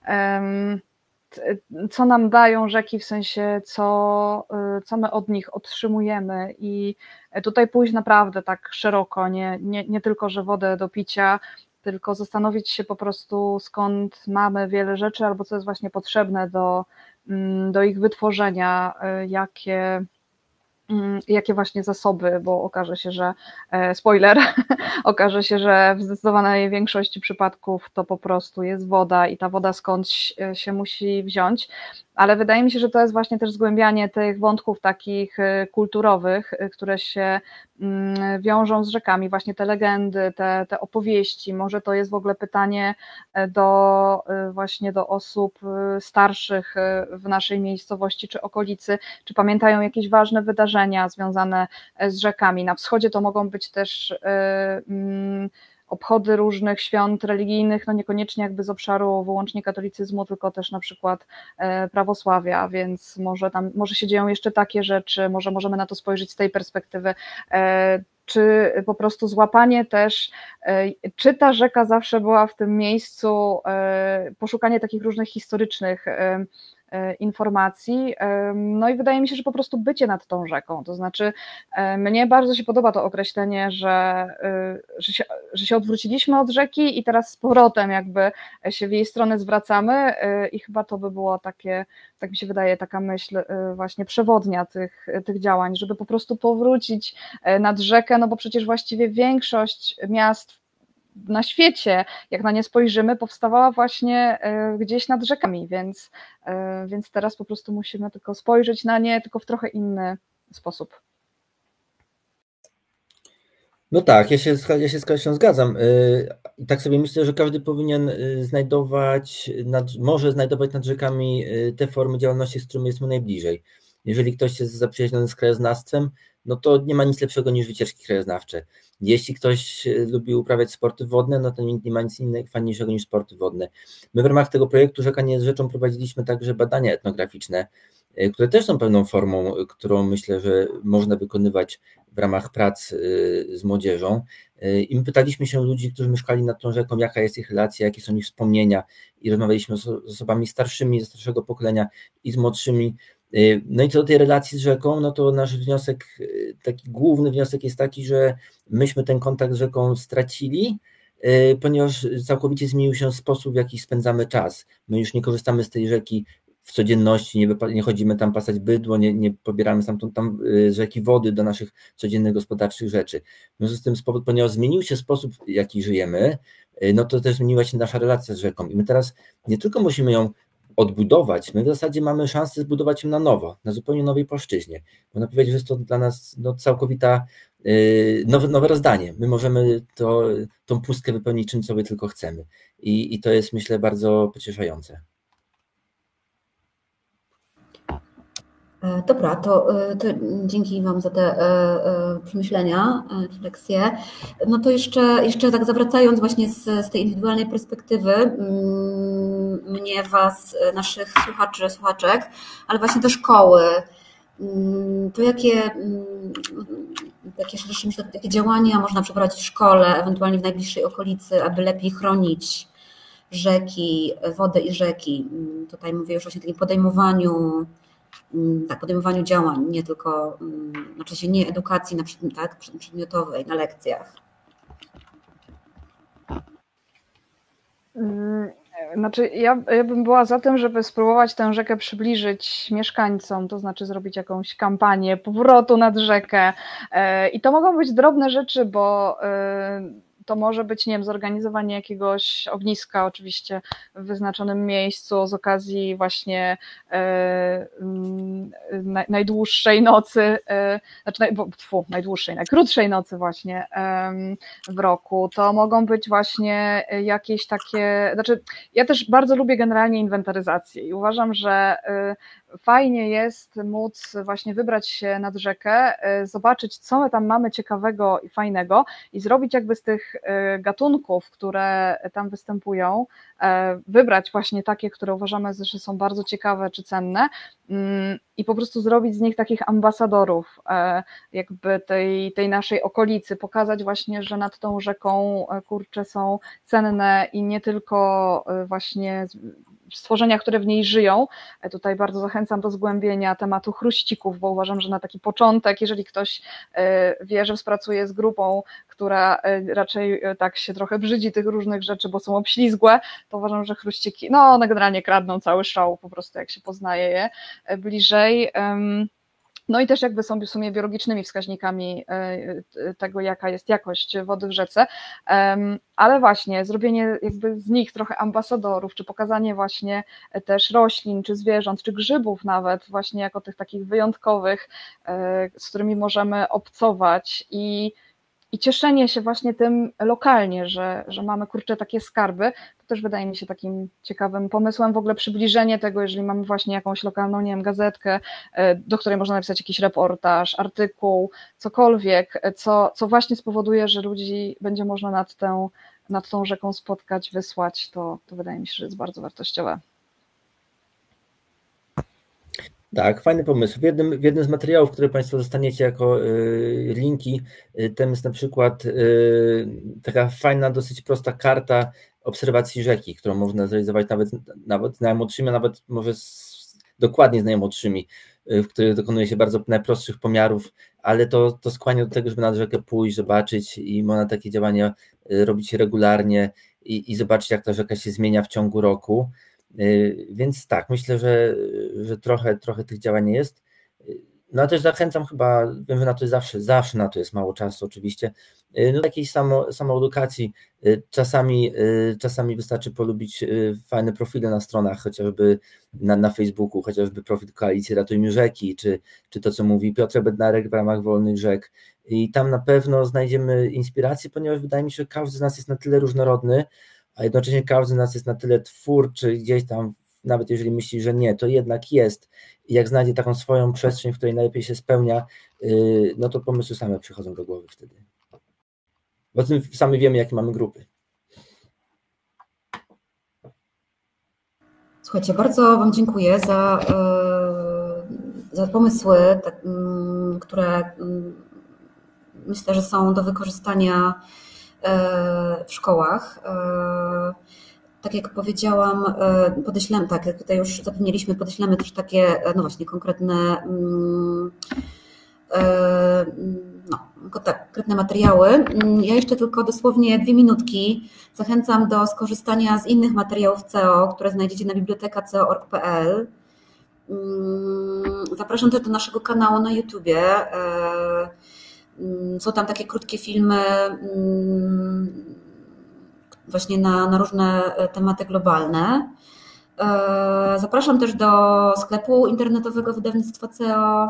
co nam dają rzeki, w sensie co, co my od nich otrzymujemy i tutaj pójść naprawdę tak szeroko, nie, nie, nie tylko, że wodę do picia, tylko zastanowić się po prostu, skąd mamy wiele rzeczy albo co jest właśnie potrzebne do, do ich wytworzenia, jakie jakie właśnie zasoby, bo okaże się, że, spoiler, okaże się, że w zdecydowanej większości przypadków to po prostu jest woda i ta woda skądś się musi wziąć, ale wydaje mi się, że to jest właśnie też zgłębianie tych wątków takich kulturowych, które się wiążą z rzekami, właśnie te legendy, te, te opowieści, może to jest w ogóle pytanie do właśnie do osób starszych w naszej miejscowości czy okolicy, czy pamiętają jakieś ważne wydarzenia związane z rzekami. Na wschodzie to mogą być też obchody różnych świąt religijnych, no niekoniecznie jakby z obszaru wyłącznie katolicyzmu, tylko też na przykład prawosławia, więc może tam, może się dzieją jeszcze takie rzeczy, może możemy na to spojrzeć z tej perspektywy, czy po prostu złapanie też, czy ta rzeka zawsze była w tym miejscu, poszukanie takich różnych historycznych informacji, no i wydaje mi się, że po prostu bycie nad tą rzeką, to znaczy mnie bardzo się podoba to określenie, że, że, się, że się odwróciliśmy od rzeki i teraz z powrotem jakby się w jej stronę zwracamy i chyba to by było takie, tak mi się wydaje, taka myśl właśnie przewodnia tych, tych działań, żeby po prostu powrócić nad rzekę, no bo przecież właściwie większość miast na świecie, jak na nie spojrzymy, powstawała właśnie gdzieś nad rzekami, więc, więc teraz po prostu musimy tylko spojrzeć na nie, tylko w trochę inny sposób. No tak, ja się, ja się z Kasią zgadzam. I tak sobie myślę, że każdy powinien znajdować, nad, może znajdować nad rzekami te formy działalności, z którymi jest mu najbliżej. Jeżeli ktoś jest zaprzyjaźniony z krajoznawstwem, no to nie ma nic lepszego niż wycieczki krajoznawcze. Jeśli ktoś lubi uprawiać sporty wodne, no to nie ma nic innego fajniejszego niż sporty wodne. My w ramach tego projektu Rzeka nie jest rzeczą prowadziliśmy także badania etnograficzne, które też są pewną formą, którą myślę, że można wykonywać w ramach prac z młodzieżą. I my pytaliśmy się ludzi, którzy mieszkali nad tą rzeką, jaka jest ich relacja, jakie są ich wspomnienia i rozmawialiśmy z osobami starszymi, ze starszego pokolenia i z młodszymi. No i co do tej relacji z rzeką, no to nasz wniosek, taki główny wniosek jest taki, że myśmy ten kontakt z rzeką stracili, ponieważ całkowicie zmienił się sposób, w jaki spędzamy czas. My już nie korzystamy z tej rzeki w codzienności, nie, nie chodzimy tam pasać bydło, nie, nie pobieramy stamtąd tam z rzeki wody do naszych codziennych gospodarczych rzeczy. W związku z tym, ponieważ zmienił się sposób, w jaki żyjemy, no to też zmieniła się nasza relacja z rzeką i my teraz nie tylko musimy ją odbudować, my w zasadzie mamy szansę zbudować ją na nowo, na zupełnie nowej płaszczyźnie. Można powiedzieć, że jest to dla nas no, całkowita nowe, nowe rozdanie. My możemy to, tą pustkę wypełnić czym sobie tylko chcemy i, i to jest, myślę, bardzo pocieszające. Dobra, to, to dzięki Wam za te przemyślenia, refleksje. No to jeszcze, jeszcze tak zawracając właśnie z, z tej indywidualnej perspektywy mnie, Was, naszych słuchaczy, słuchaczek, ale właśnie do szkoły, to jakie, jakie, myślę, jakie działania można przeprowadzić w szkole, ewentualnie w najbliższej okolicy, aby lepiej chronić rzeki, wodę i rzeki. Tutaj mówię już właśnie o takim podejmowaniu tak, podejmowaniu działań, nie tylko, znaczy nie edukacji na, tak, przedmiotowej, na lekcjach. Znaczy ja, ja bym była za tym, żeby spróbować tę rzekę przybliżyć mieszkańcom, to znaczy zrobić jakąś kampanię powrotu nad rzekę i to mogą być drobne rzeczy, bo to może być, nie wiem, zorganizowanie jakiegoś ogniska oczywiście w wyznaczonym miejscu z okazji właśnie najdłuższej nocy, znaczy tfu, najdłuższej, najkrótszej nocy właśnie w roku. To mogą być właśnie jakieś takie, znaczy ja też bardzo lubię generalnie inwentaryzację i uważam, że fajnie jest móc właśnie wybrać się nad rzekę, zobaczyć, co my tam mamy ciekawego i fajnego i zrobić jakby z tych gatunków, które tam występują, wybrać właśnie takie, które uważamy, że są bardzo ciekawe czy cenne i po prostu zrobić z nich takich ambasadorów jakby tej, tej naszej okolicy, pokazać właśnie, że nad tą rzeką kurcze są cenne i nie tylko właśnie stworzenia, które w niej żyją. Tutaj bardzo zachęcam do zgłębienia tematu chruścików, bo uważam, że na taki początek, jeżeli ktoś wie, że współpracuje z grupą, która raczej tak się trochę brzydzi tych różnych rzeczy, bo są obślizgłe, to uważam, że chruściki, no one generalnie kradną cały show, po prostu jak się poznaje je bliżej. No i też jakby są w sumie biologicznymi wskaźnikami tego, jaka jest jakość wody w rzece, ale właśnie zrobienie jakby z nich trochę ambasadorów, czy pokazanie właśnie też roślin, czy zwierząt, czy grzybów nawet właśnie jako tych takich wyjątkowych, z którymi możemy obcować i I cieszenie się właśnie tym lokalnie, że, że mamy kurczę takie skarby, to też wydaje mi się takim ciekawym pomysłem, w ogóle przybliżenie tego, jeżeli mamy właśnie jakąś lokalną, nie wiem, gazetkę, do której można napisać jakiś reportaż, artykuł, cokolwiek, co, co właśnie spowoduje, że ludzi będzie można nad, tę, nad tą rzeką spotkać, wysłać, to, to wydaje mi się, że jest bardzo wartościowe. Tak, fajny pomysł. W jednym, w jednym z materiałów, które Państwo dostaniecie jako y, linki, y, tam jest na przykład y, taka fajna, dosyć prosta karta obserwacji rzeki, którą można zrealizować nawet, nawet z najmłodszymi, a nawet może z, dokładnie z najmłodszymi, y, w których dokonuje się bardzo najprostszych pomiarów, ale to, to skłania do tego, żeby nad rzekę pójść, zobaczyć i można takie działania y, robić regularnie i, i zobaczyć, jak ta rzeka się zmienia w ciągu roku. Więc tak, myślę, że, że trochę, trochę tych działań jest. No a też zachęcam chyba, wiem, że na to jest zawsze, zawsze na to jest mało czasu oczywiście, no jakiejś samo, samoedukacji. Czasami, czasami wystarczy polubić fajne profile na stronach, chociażby na, na Facebooku, chociażby profil Koalicji Ratujmy Rzeki, czy, czy to, co mówi Piotr Bednarek w ramach Wolnych Rzek. I tam na pewno znajdziemy inspirację, ponieważ wydaje mi się, że każdy z nas jest na tyle różnorodny, a jednocześnie każdy z nas jest na tyle twórczy gdzieś tam, nawet jeżeli myśli, że nie, to jednak jest. I jak znajdzie taką swoją przestrzeń, w której najlepiej się spełnia, no to pomysły same przychodzą do głowy wtedy. Bo tym sami wiemy, jakie mamy grupy. Słuchajcie, bardzo Wam dziękuję za, za pomysły, które myślę, że są do wykorzystania w szkołach. Tak jak powiedziałam, podeślemy, tak jak tutaj już zapomnieliśmy, podeślemy też takie, no właśnie, konkretne, no, tak, konkretne materiały. Ja jeszcze tylko dosłownie dwie minutki zachęcam do skorzystania z innych materiałów C E O, które znajdziecie na biblioteka c e o kropka org kropka p l. Zapraszam też do naszego kanału na YouTubie. Są tam takie krótkie filmy właśnie na, na różne tematy globalne. Zapraszam też do sklepu internetowego wydawnictwa C E O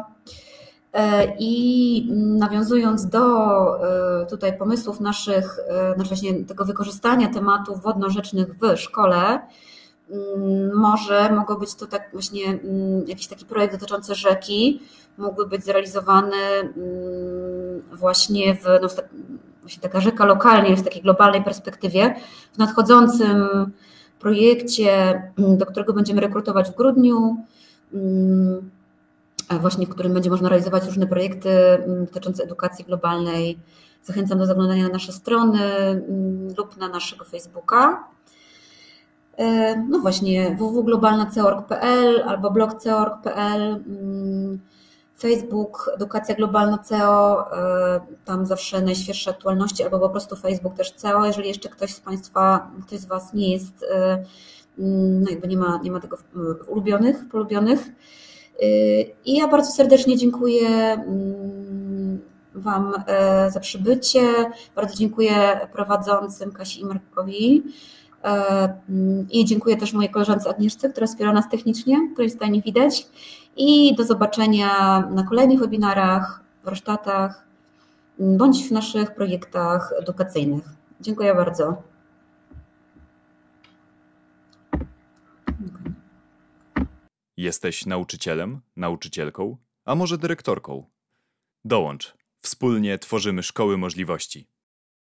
i nawiązując do tutaj pomysłów naszych, znaczy właśnie tego wykorzystania tematów wodno-rzecznych w szkole, może mogło być to tak właśnie jakiś taki projekt dotyczący rzeki, mógłby być zrealizowany właśnie w, no, właśnie taka rzeka lokalnie, w takiej globalnej perspektywie, w nadchodzącym projekcie, do którego będziemy rekrutować w grudniu, właśnie w którym będzie można realizować różne projekty dotyczące edukacji globalnej. Zachęcam do zaglądania na nasze strony lub na naszego Facebooka. No właśnie w w w kropka globalna kropka c e o kropka org kropka p l albo blog kropka c e o kropka p l, Facebook Edukacja Globalna C E O, tam zawsze najświeższe aktualności, albo po prostu Facebook też C E O, jeżeli jeszcze ktoś z Państwa, ktoś z Was nie jest, no jakby nie ma, nie ma tego ulubionych, polubionych. I ja bardzo serdecznie dziękuję Wam za przybycie. Bardzo dziękuję prowadzącym Kasi i Markowi. I dziękuję też mojej koleżance Agnieszce, która wspiera nas technicznie, której tutaj nie widać. I do zobaczenia na kolejnych webinarach, warsztatach bądź w naszych projektach edukacyjnych. Dziękuję bardzo. Jesteś nauczycielem, nauczycielką, a może dyrektorką? Dołącz. Wspólnie tworzymy szkoły możliwości.